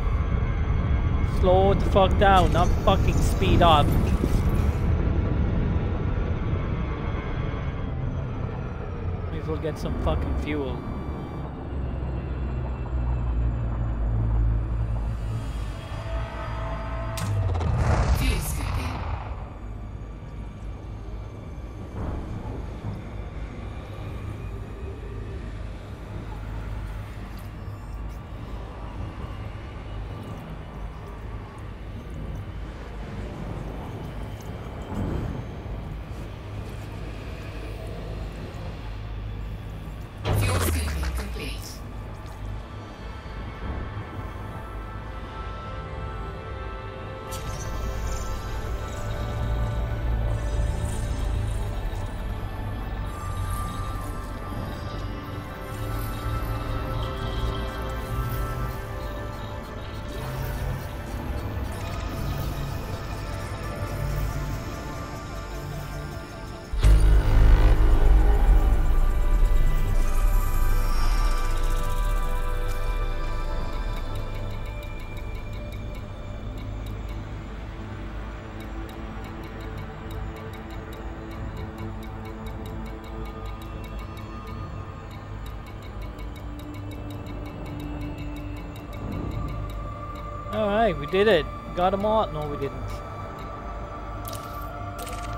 [SPEAKER 4] Slow the fuck down, not fucking speed up. May as well get some fucking fuel.
[SPEAKER 7] Fuel scooping. Fuel scooping complete.
[SPEAKER 4] Alright, we did it. Got them all. No, we didn't.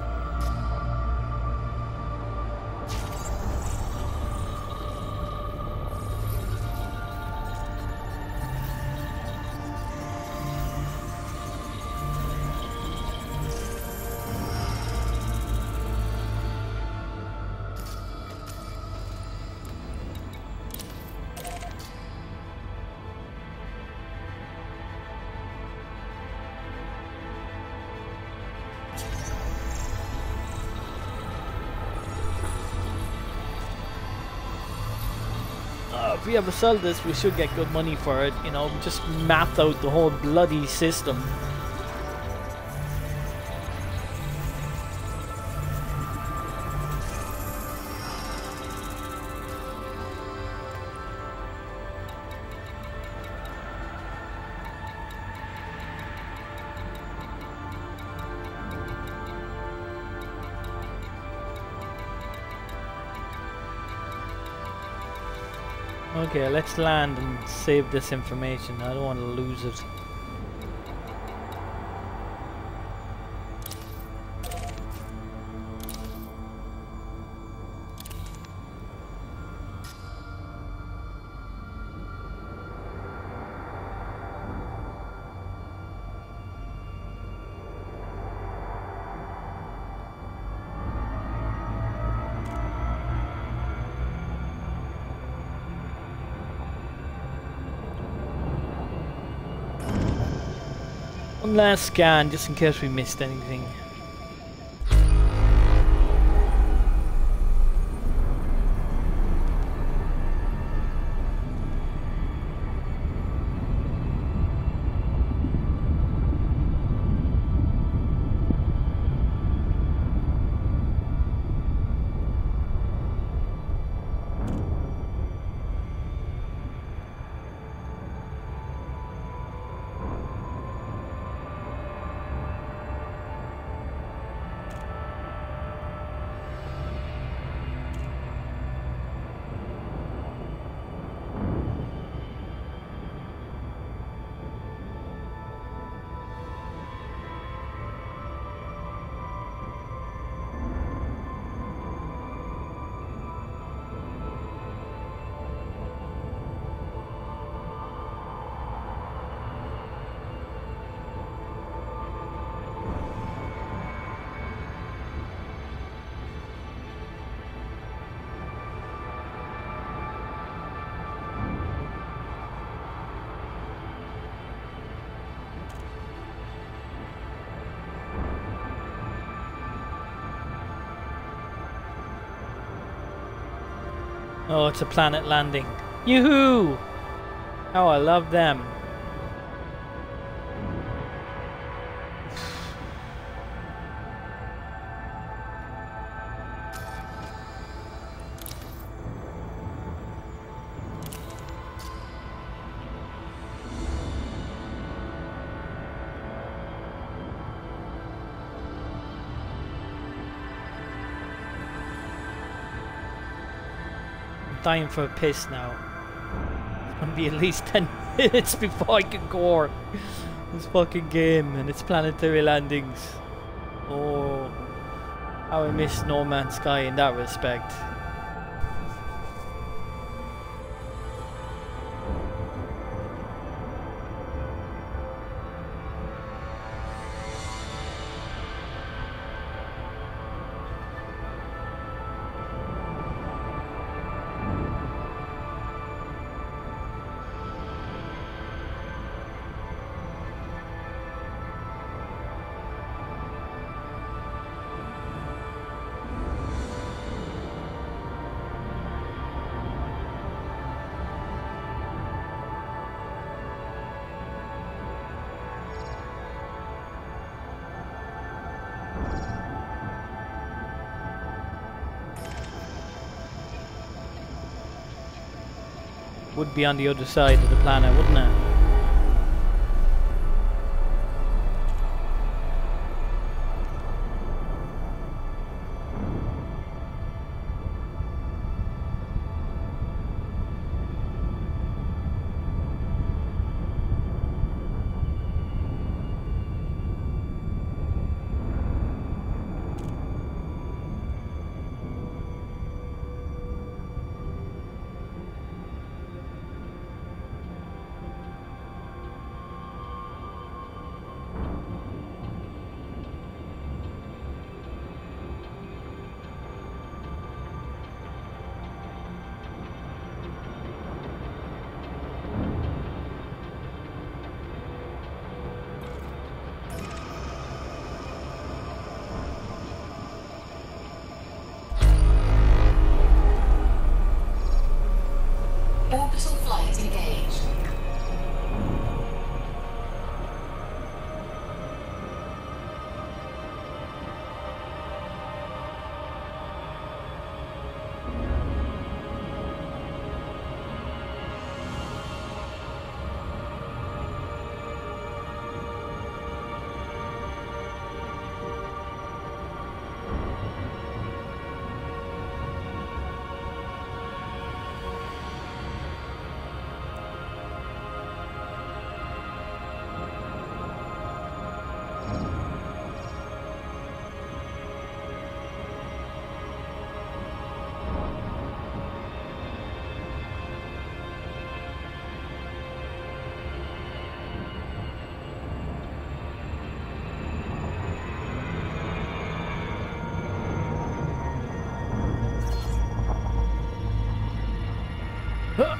[SPEAKER 1] if we ever sell this, we should get good money for it. You know, we just mapped out the whole bloody system. Okay, let's land and save this information. I don't want to lose it. One last scan, just in case we missed anything. Oh, it's a planet landing. Yoo-hoo! Oh, I love them. Dying for a piss now. It's gonna be at least 10 minutes before I can core this fucking game and its planetary landings. Oh, how I miss No Man's Sky in that respect. Would be on the other side of the planet, wouldn't it?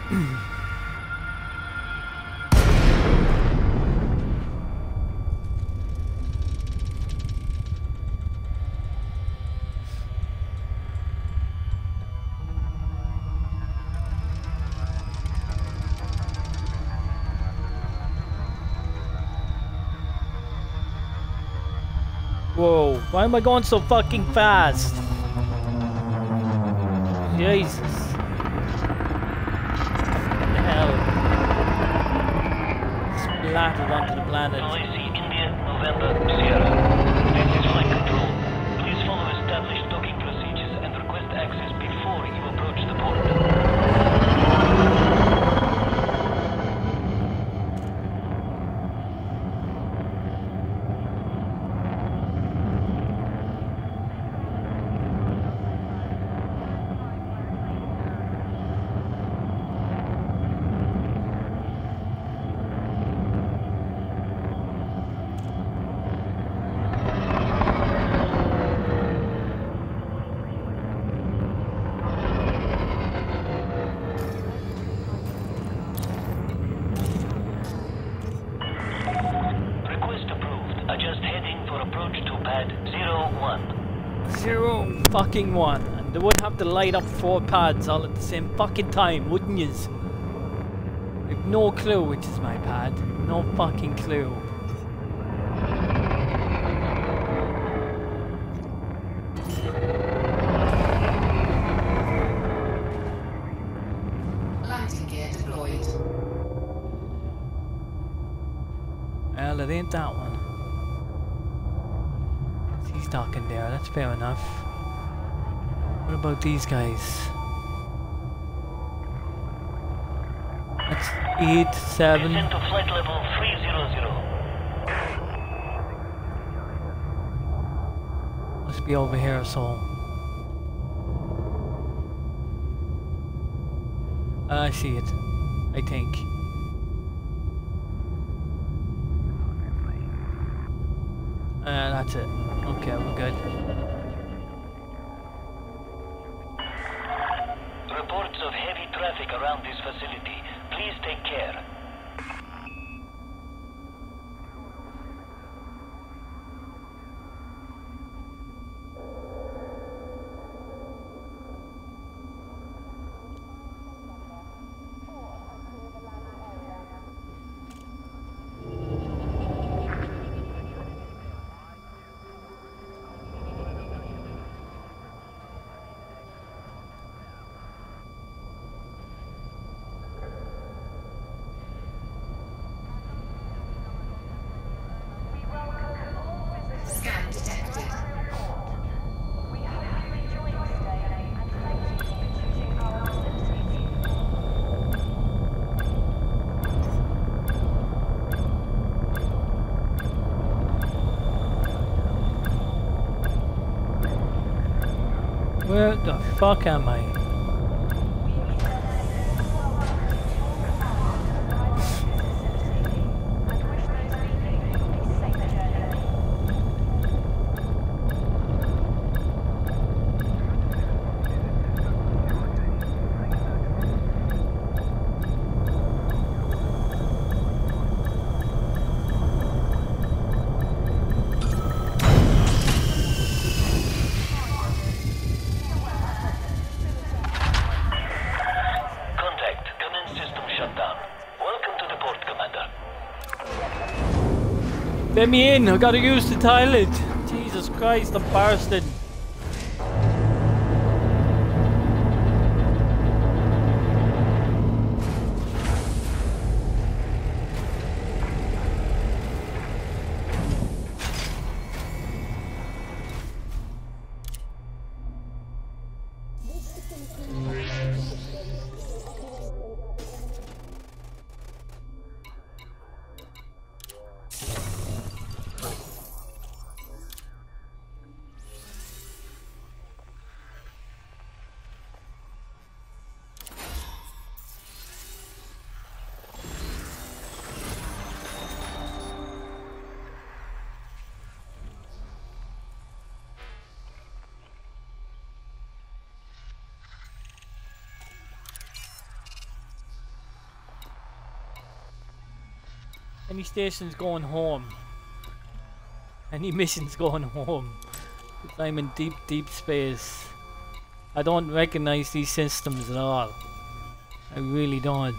[SPEAKER 4] Whoa, why am I going so fucking fast? Jesus. What the hell? Splattered onto the planet.
[SPEAKER 8] OIC India, November, Sierra. This is flight control. Please follow established docking procedures and request access before you approach the port.
[SPEAKER 4] Fucking one, and they would have to light up 4 pads all at the same fucking time, wouldn't yous? I've no clue which is my pad. No fucking clue.
[SPEAKER 7] Landing gear deployed.
[SPEAKER 4] Well, it ain't that one. He's docking there, that's fair enough. What about these guys? That's 8, 7.
[SPEAKER 8] Descend to flight level 300.
[SPEAKER 4] Must be over here or so. I see it. I think. That's it. Okay, we're good.
[SPEAKER 8] Reports of heavy traffic around this facility. Please take care.
[SPEAKER 7] Scan detected.
[SPEAKER 4] Where the fuck am I? Let me in, I gotta use the toilet. Jesus Christ, I'm bursting. Any stations going home? Any missions going home? 'Cause I'm in deep, deep space. I don't recognize these systems at all. I really don't.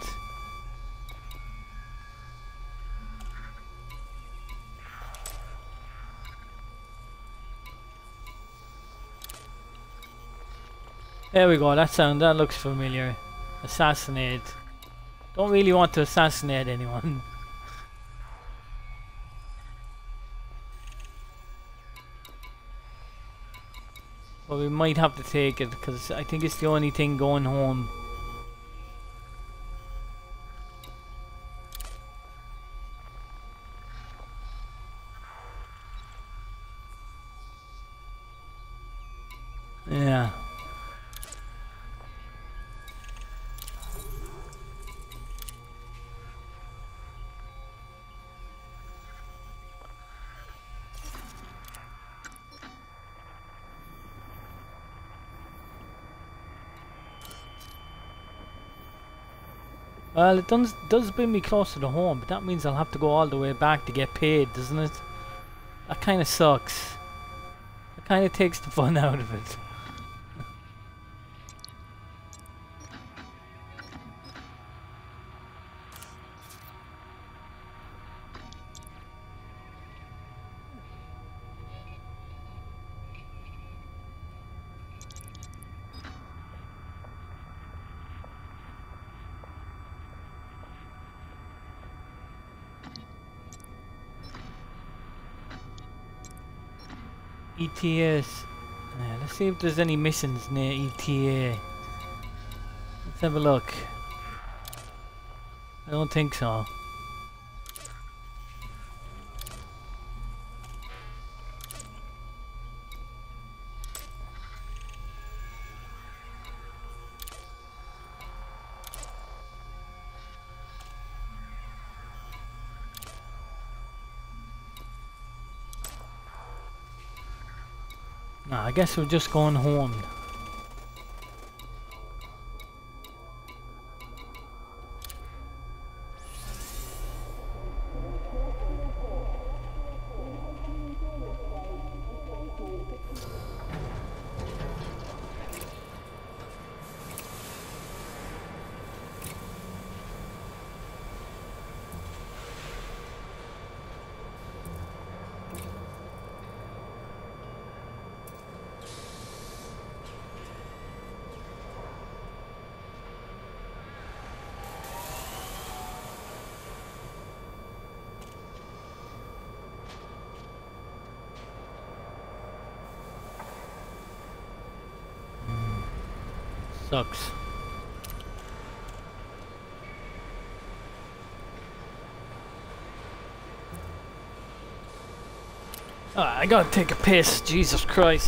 [SPEAKER 4] There we go, that looks familiar. Assassinate. Don't really want to assassinate anyone. But we might have to take it because I think it's the only thing going home. Yeah. Well, it does bring me closer to home, but that means I'll have to go all the way back to get paid, doesn't it? That kind of sucks. That kind of takes the fun out of it. ETAs. Yeah, let's see if there's any missions near ETA. Let's have a look. I don't think so. Nah, I guess we're just going home. Sucks. I gotta take a piss, Jesus Christ.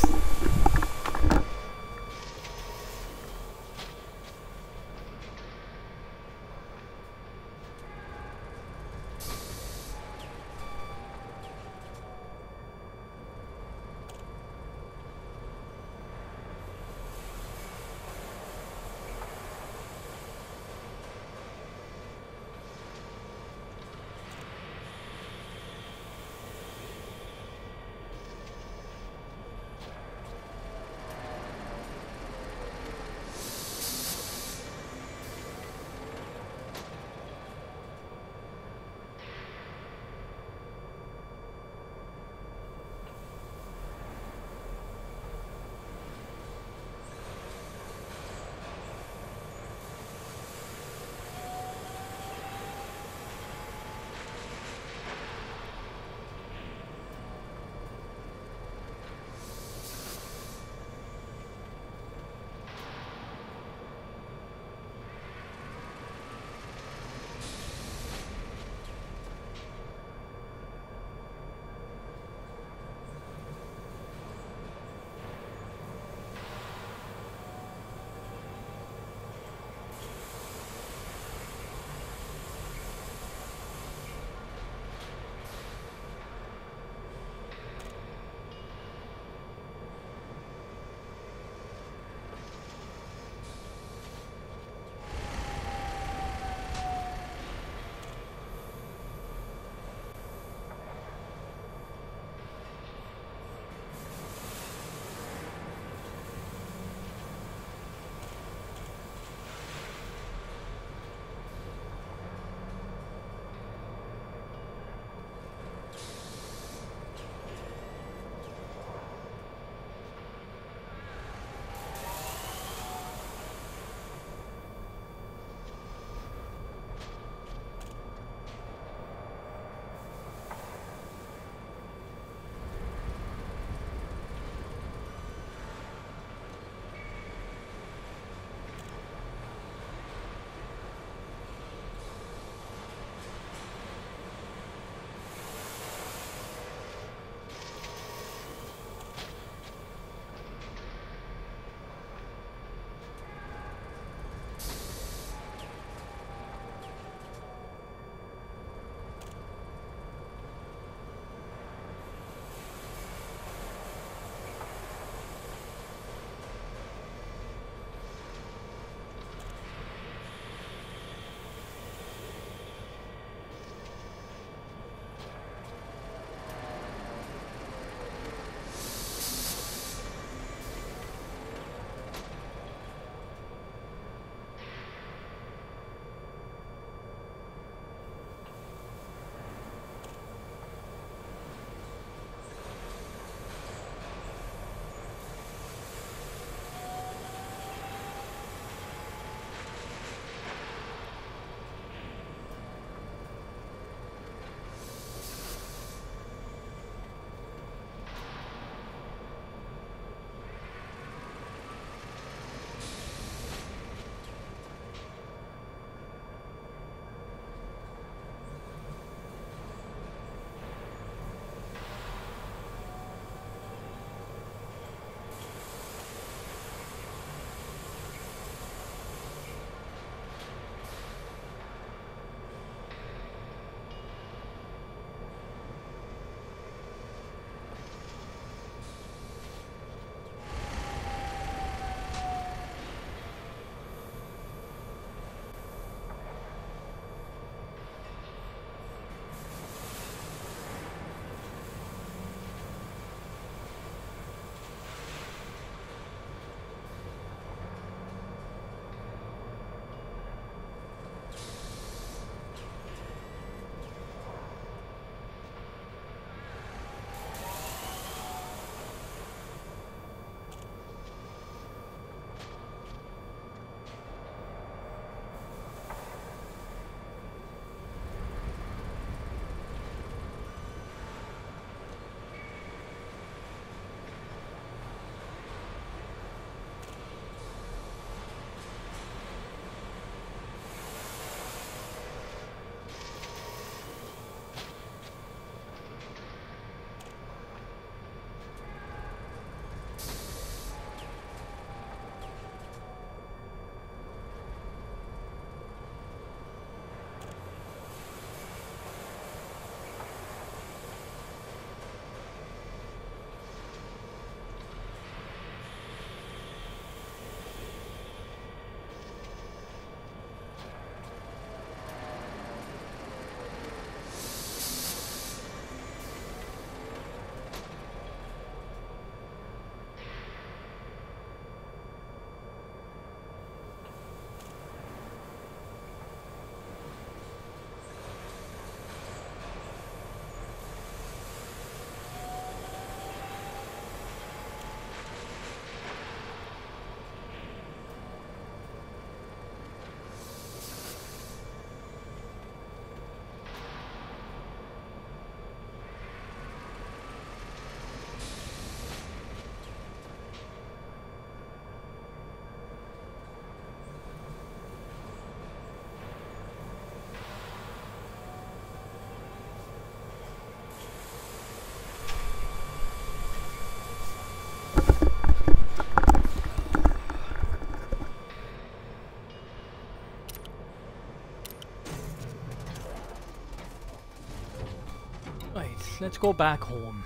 [SPEAKER 4] Let's go back home.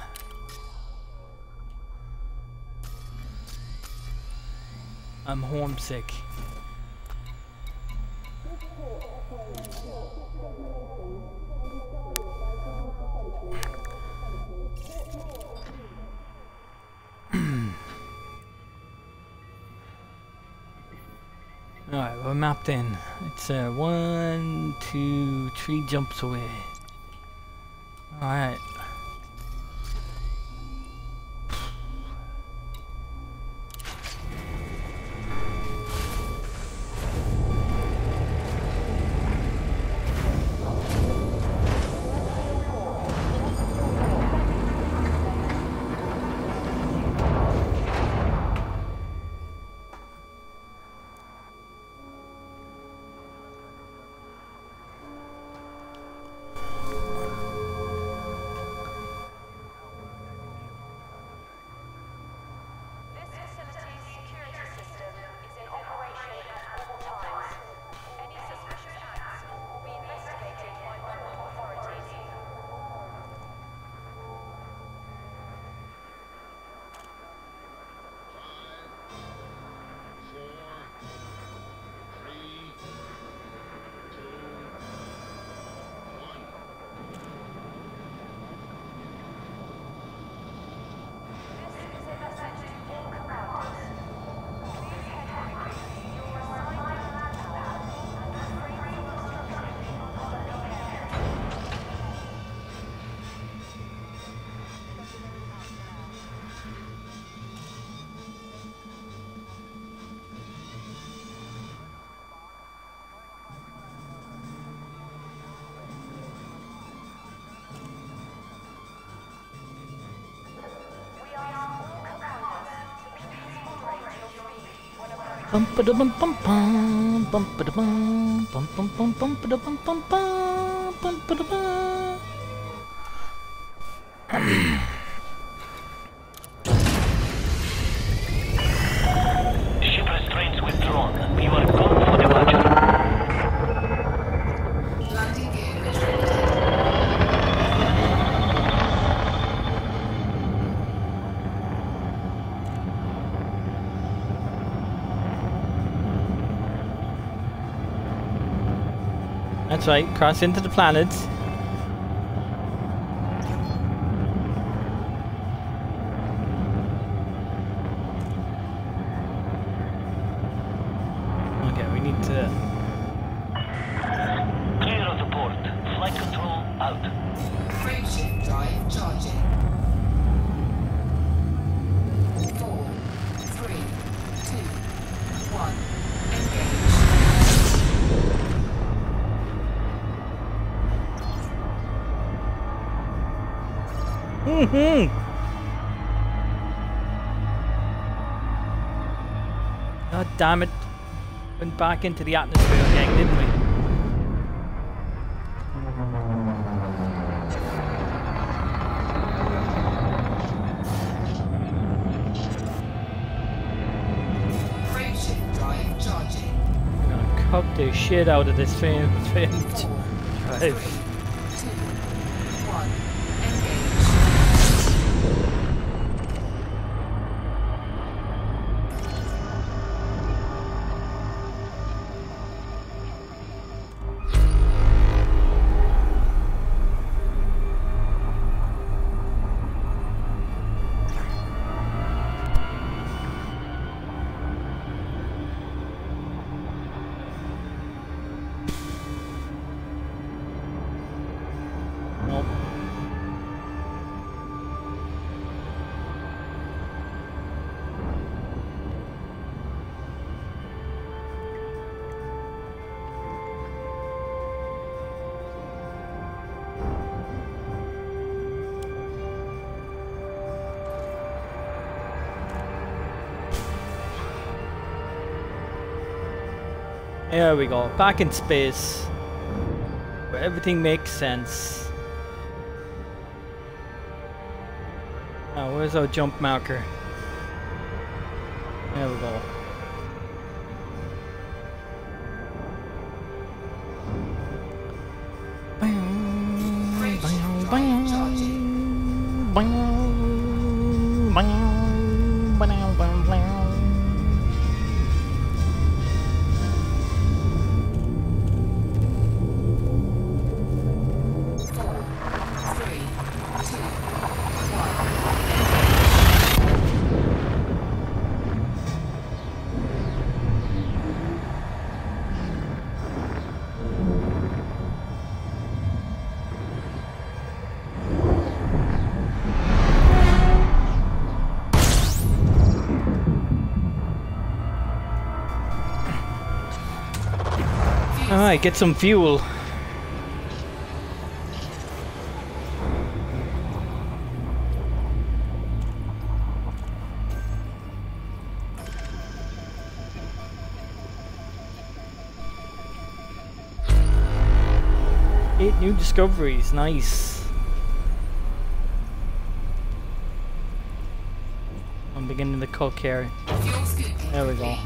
[SPEAKER 4] I'm homesick. Alright, we're mapped in. It's 1, 2, 3 jumps away. Alright. Bum ba da bum bum bum ba da bum bum ba da bum bum ba da bum.
[SPEAKER 8] Ship restraints withdrawn. You are go for departure.
[SPEAKER 7] Landing gear retracted.
[SPEAKER 4] That's right, cross into the planet. Okay, we need to...
[SPEAKER 8] Clear of the port. Flight control out.
[SPEAKER 7] Frameshift drive charging. 4, 3, 2, 1. Engage.
[SPEAKER 4] God damn it. Went back into the atmosphere again, didn't we?
[SPEAKER 7] Frameshift drive charging.
[SPEAKER 4] I'm gonna cook the shit out of this train
[SPEAKER 7] 4,
[SPEAKER 4] drive.
[SPEAKER 7] 3, 2, 1. Engage.
[SPEAKER 4] Nope. There we go, back in space, where everything makes sense. Now, where's our jump marker? There we go.
[SPEAKER 7] Frameshift drive charging.
[SPEAKER 1] Alright, get some fuel. Eight new discoveries, nice. I'm beginning to cook here.
[SPEAKER 7] Fuel scoop
[SPEAKER 1] There we go.
[SPEAKER 7] complete.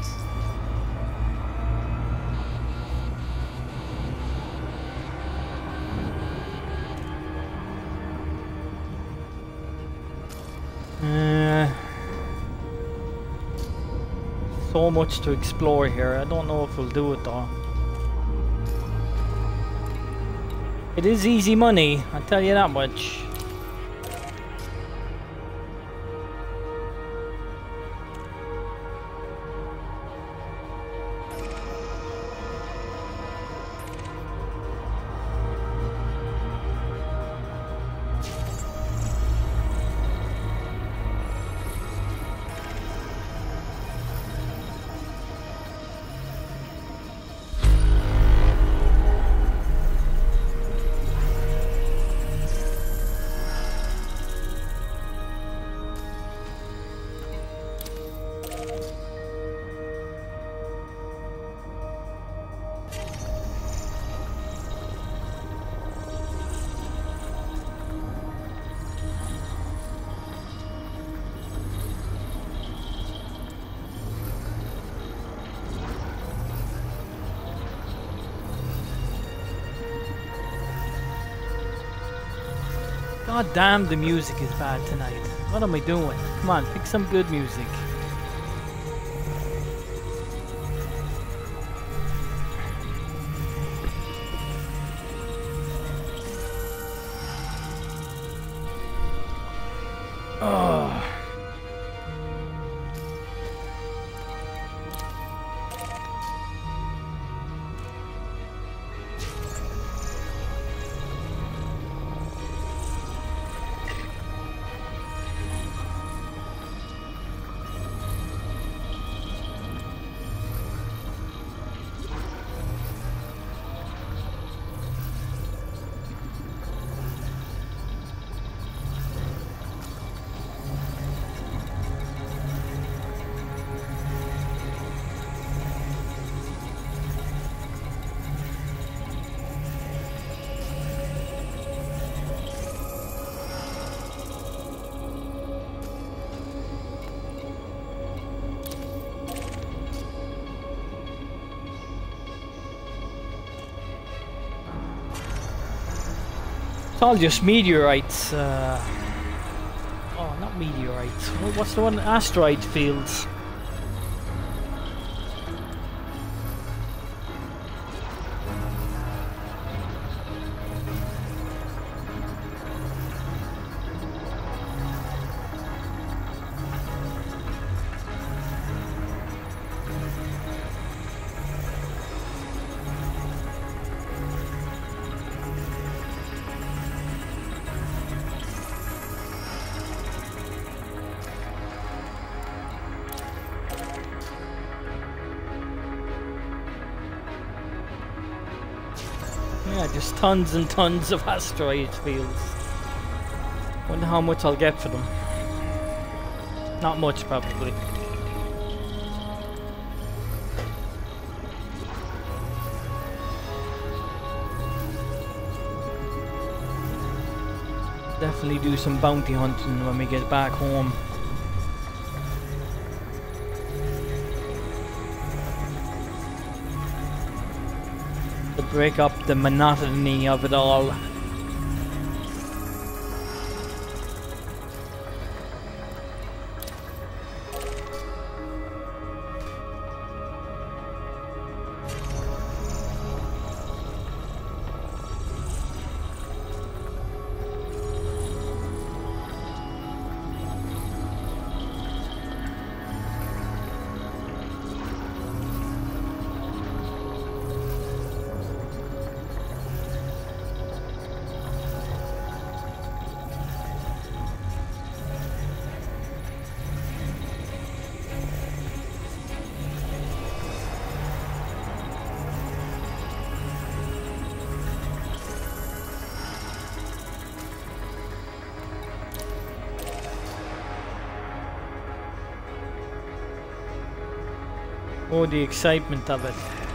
[SPEAKER 1] So much to explore here. I don't know if we'll do it though. It is easy money, I'll tell you that much. God damn, the music is bad tonight. What am I doing? Come on, pick some good music. Oh. It's all just meteorites. Oh, not meteorites. What's the one? Asteroid fields. Yeah, just tons and tons of asteroid fields. Wonder how much I'll get for them. Not much, probably. Definitely do some bounty hunting when we get back home. To break up the monotony of it all.
[SPEAKER 4] Oh, the excitement of it.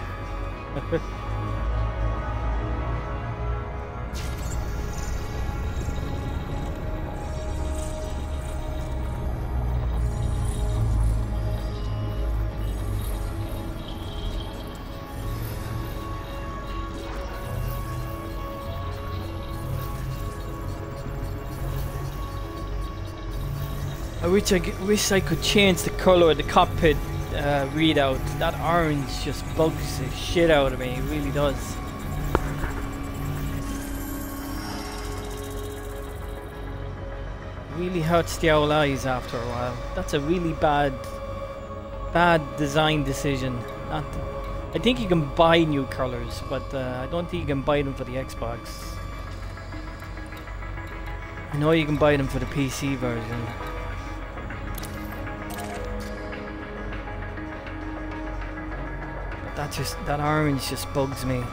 [SPEAKER 4] Wish I could change the color of the cockpit readout. That orange just bugs the shit out of me. It really does. Really hurts the owl eyes after a while. That's a really bad design decision. I think you can buy new colors, but I don't think you can buy them for the Xbox. I know you can buy them for the PC version. That orange just bugs me.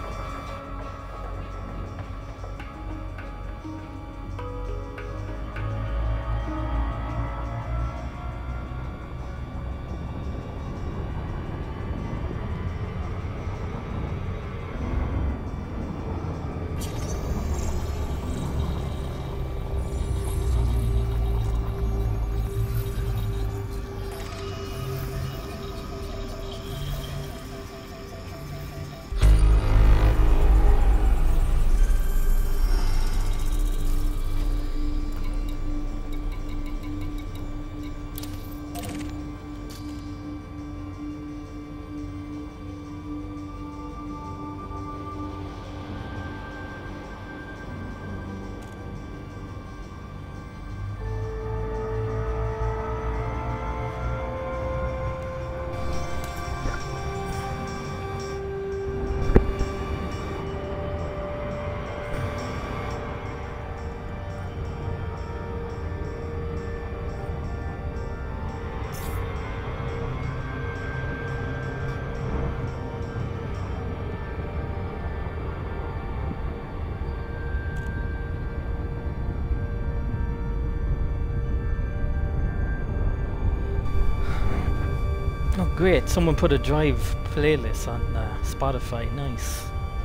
[SPEAKER 4] Oh great, someone put a Drive playlist on Spotify, nice.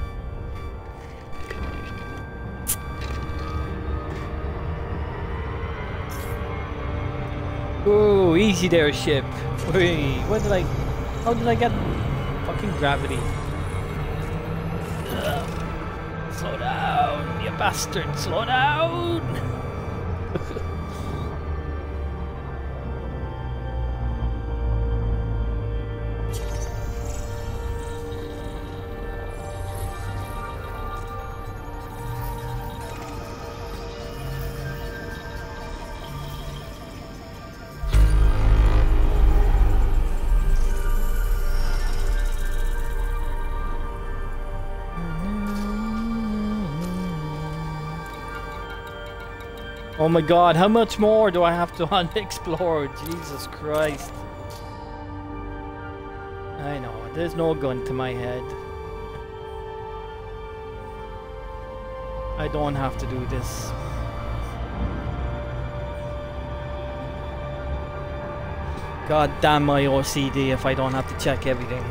[SPEAKER 4] Oh, easy there, ship. Wait, how did I get fucking gravity? Slow down, you bastard, slow down! Oh my god, how much more do I have to unexplore? Jesus Christ. I know, there's no gun to my head. I don't have to do this. God damn my OCD if I don't have to check everything.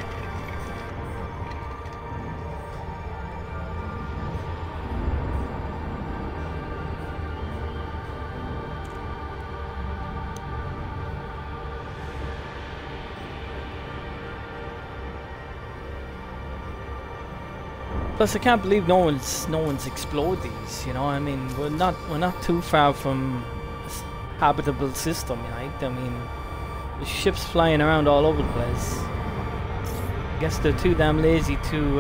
[SPEAKER 4] Plus, I can't believe no one's explored these. You know, I mean, we're not too far from a habitable system, right? I mean, there's ships flying around all over the place. I guess they're too damn lazy to.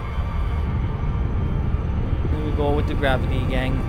[SPEAKER 4] Here we go with the gravity gang.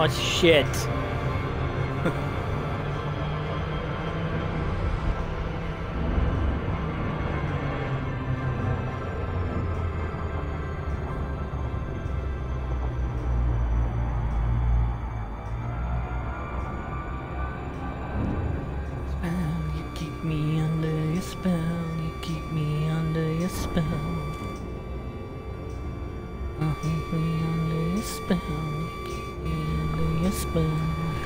[SPEAKER 1] Oh shit. You keep me under your spell. You keep me under your spell. Keep me under your spell. Keep me under your spell.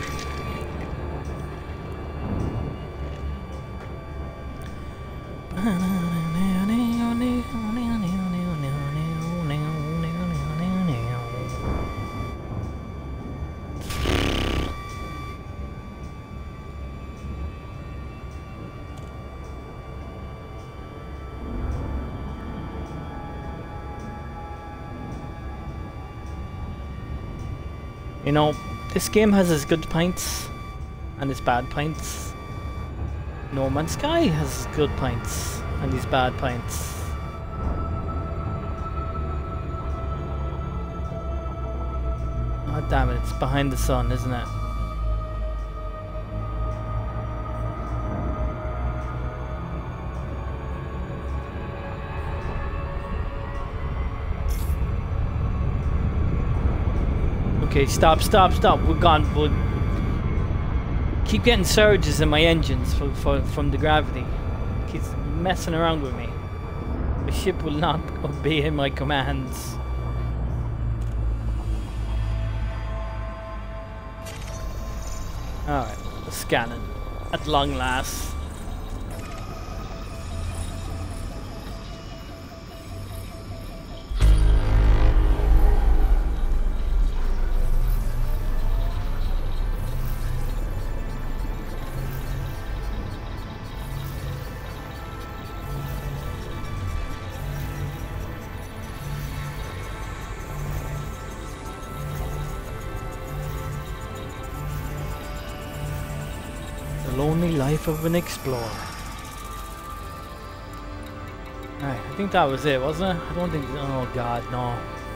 [SPEAKER 1] You know, this game has its good points and its bad points. No Man's Sky has its good points and its bad points. Oh damn it, it's behind the sun, isn't it? Okay, stop. We're gone. We'll keep getting surges in my engines from the gravity. Keeps messing around with me. The ship will not obey my commands. Alright, scanning. At long last. The lonely life of an explorer. Alright, I think that was it, wasn't it? I don't think... Oh god, no.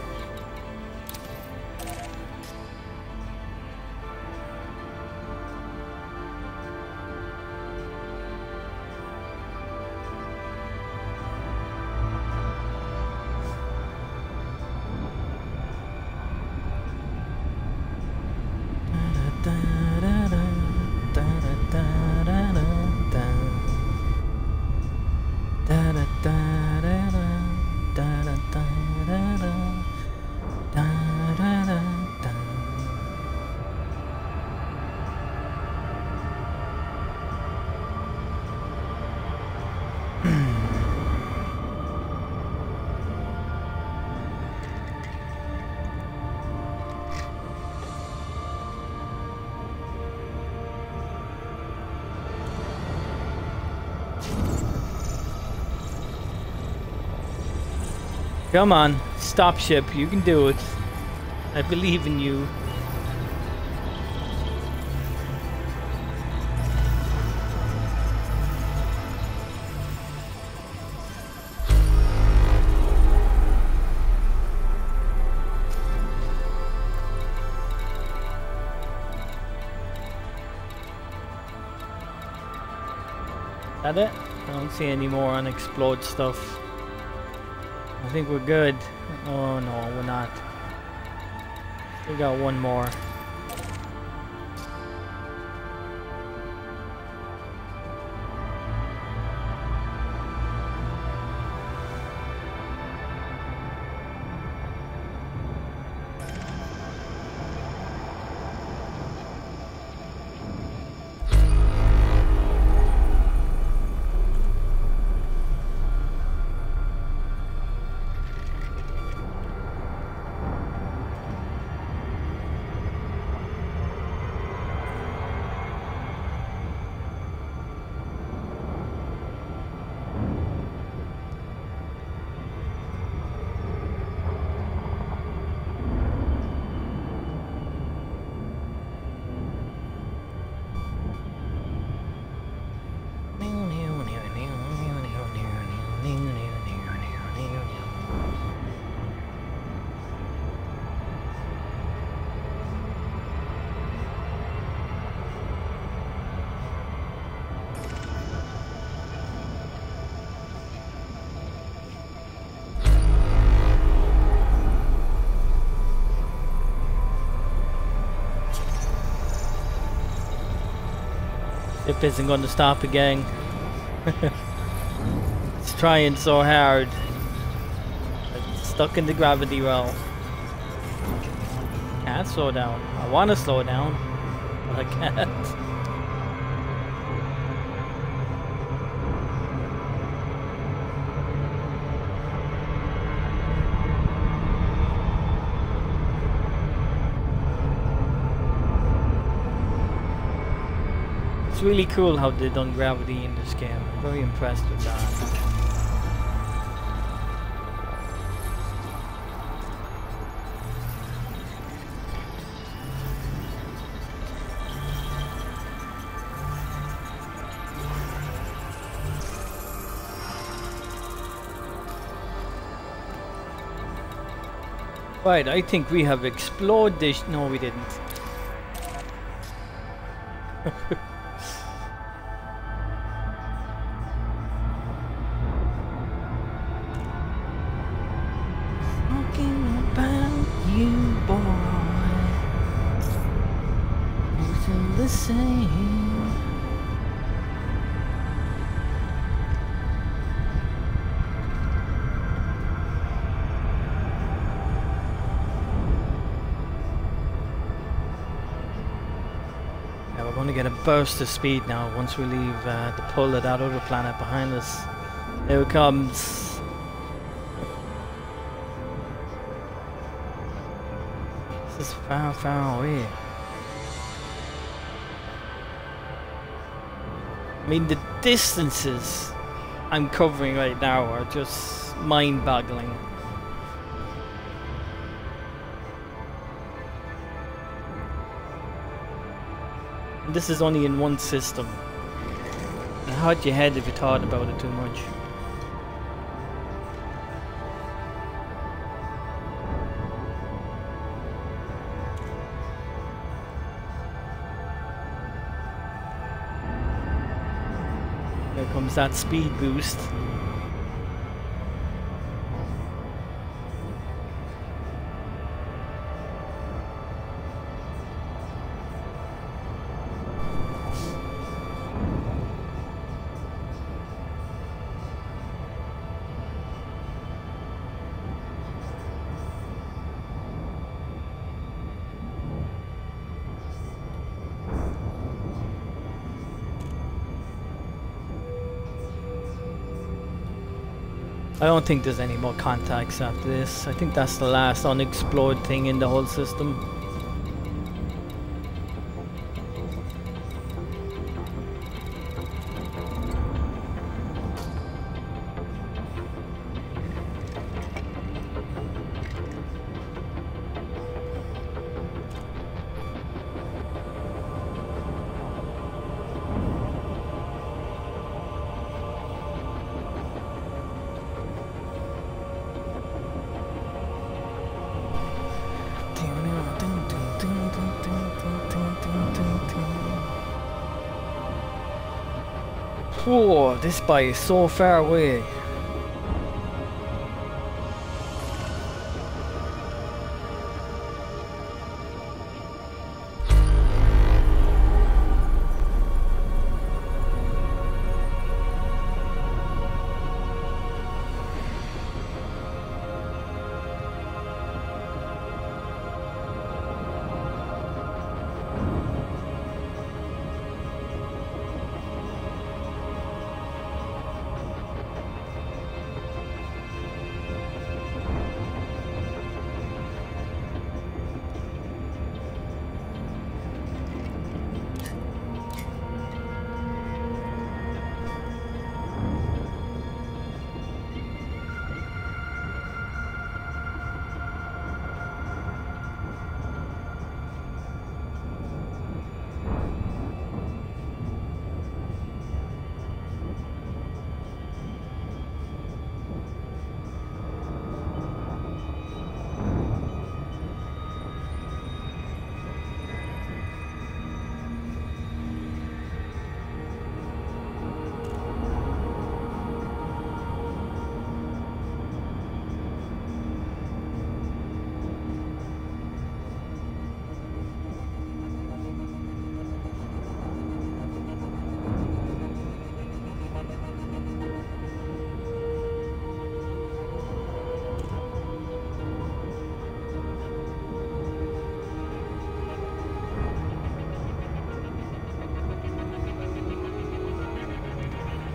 [SPEAKER 1] Come on, stop ship, you can do it. I believe in you. Is that it? I don't see any more unexplored stuff. I think we're good. Oh no, we're not. We got one more.
[SPEAKER 4] isn't going to stop again. It's trying so hard. It's stuck in the gravity well. Can't slow down. I want to slow down, but I can't. It's really cool how they done gravity in this game. I'm very impressed with that. Right, I think we have explored this. No, we didn't. Talking about you, boy. Using the same. We're going to get a burst of speed now once we leave the pull of that other planet behind us. Here it comes. This is far, far away. I mean, the distances I'm covering right now are just mind-boggling. This is only in one system. It hurt your head if you thought about it too much. Here comes that speed boost. I don't think there's any more contacts after this. I think that's the last unexplored thing in the whole system. Whoa, this bike is so far away.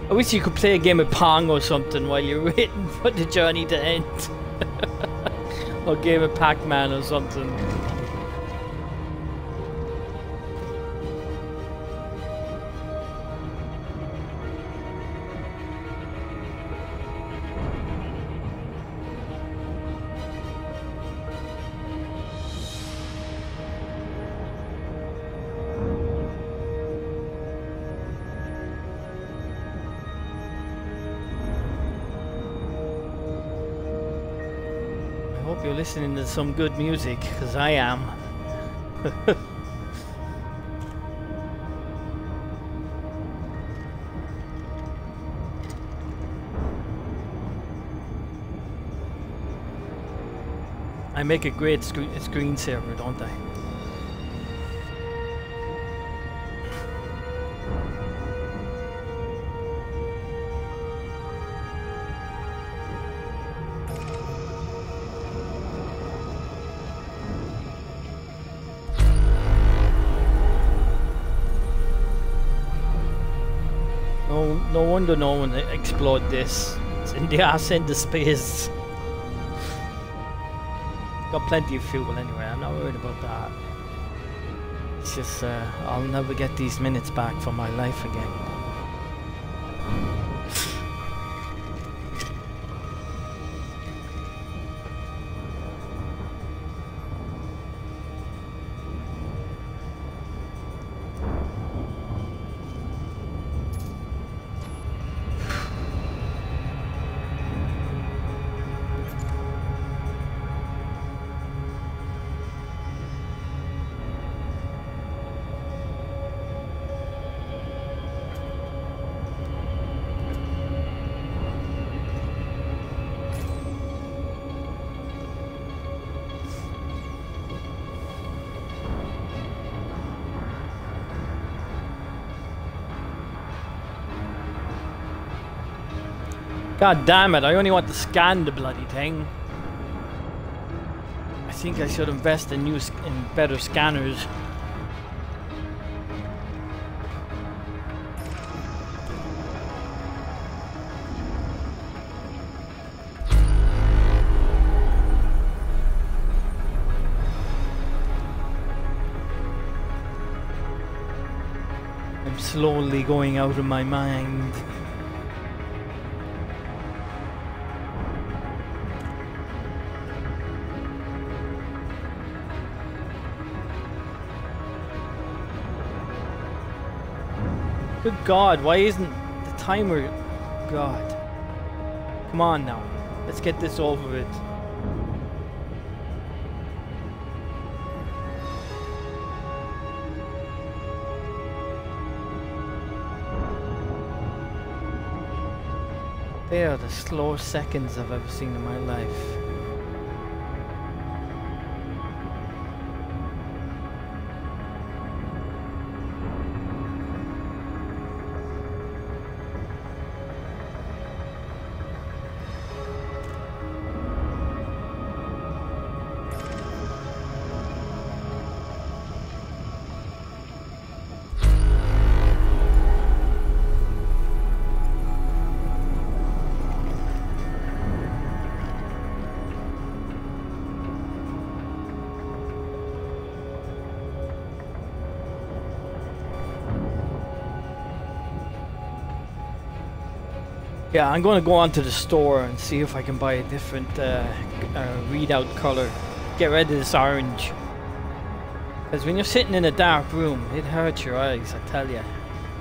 [SPEAKER 1] I wish you could play a game of Pong or something while you're waiting for the journey to end. Or a game of Pac-Man or something. You're listening to some good music, because I am. I make a great screensaver, don't I? No wonder no one explored this. It's in the arse end of space. Got plenty of fuel anyway, I'm not worried about that. It's just, I'll never get these minutes back from my life again. God damn it, I only want to scan the bloody thing. I think I should invest in better scanners. I'm slowly going out of my mind. Good God, why isn't the timer... God. Come on now. Let's get this over with. They are the slowest seconds I've ever seen in my life. Yeah, I'm going to go onto the store and see if I can buy a different readout color. Get rid of this orange. Because when you're sitting in a dark room, it hurts your eyes, I tell you.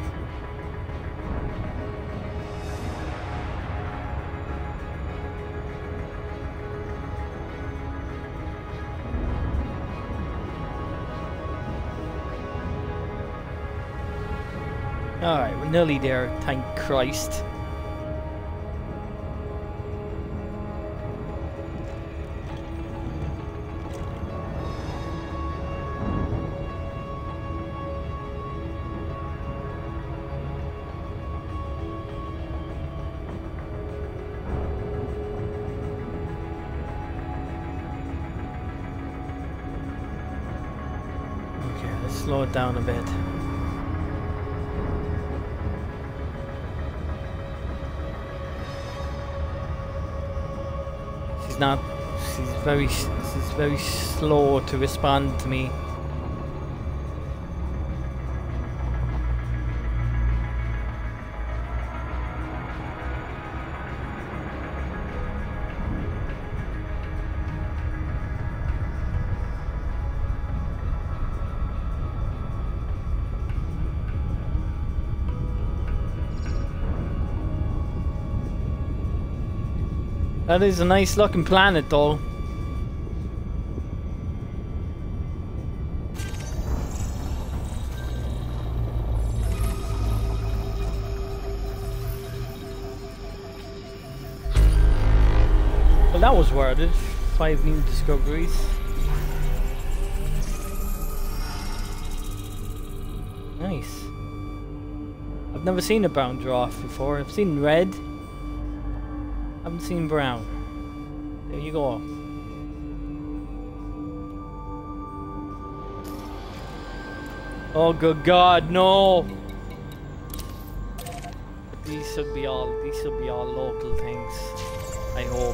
[SPEAKER 1] Alright, we're nearly there, thank Christ. Slow it down a bit. she's not. She's very slow to respond to me. That is a nice looking planet though. Well, that was worth it. 5 new discoveries. Nice. I've never seen a brown dwarf before. I've seen red. Haven't seen brown. There you go. Oh good God, no! These should be all local things. I hope.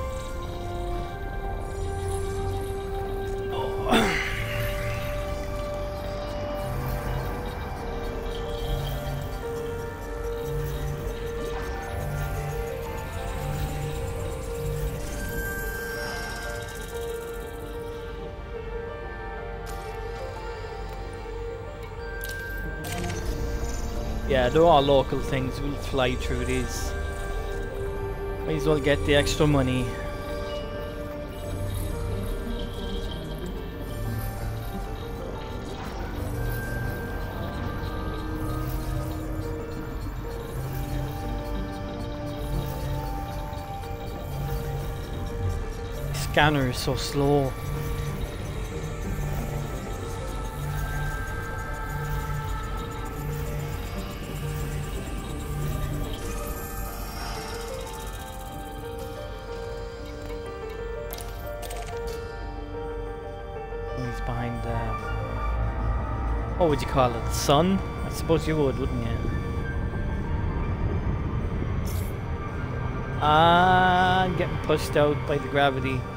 [SPEAKER 1] Oh. Yeah, they're all local things. We'll fly through these. Might as well get the extra money. The scanner is so slow. Behind what would you call it? The sun? I suppose you would, wouldn't you? Ah, getting pushed out by the gravity.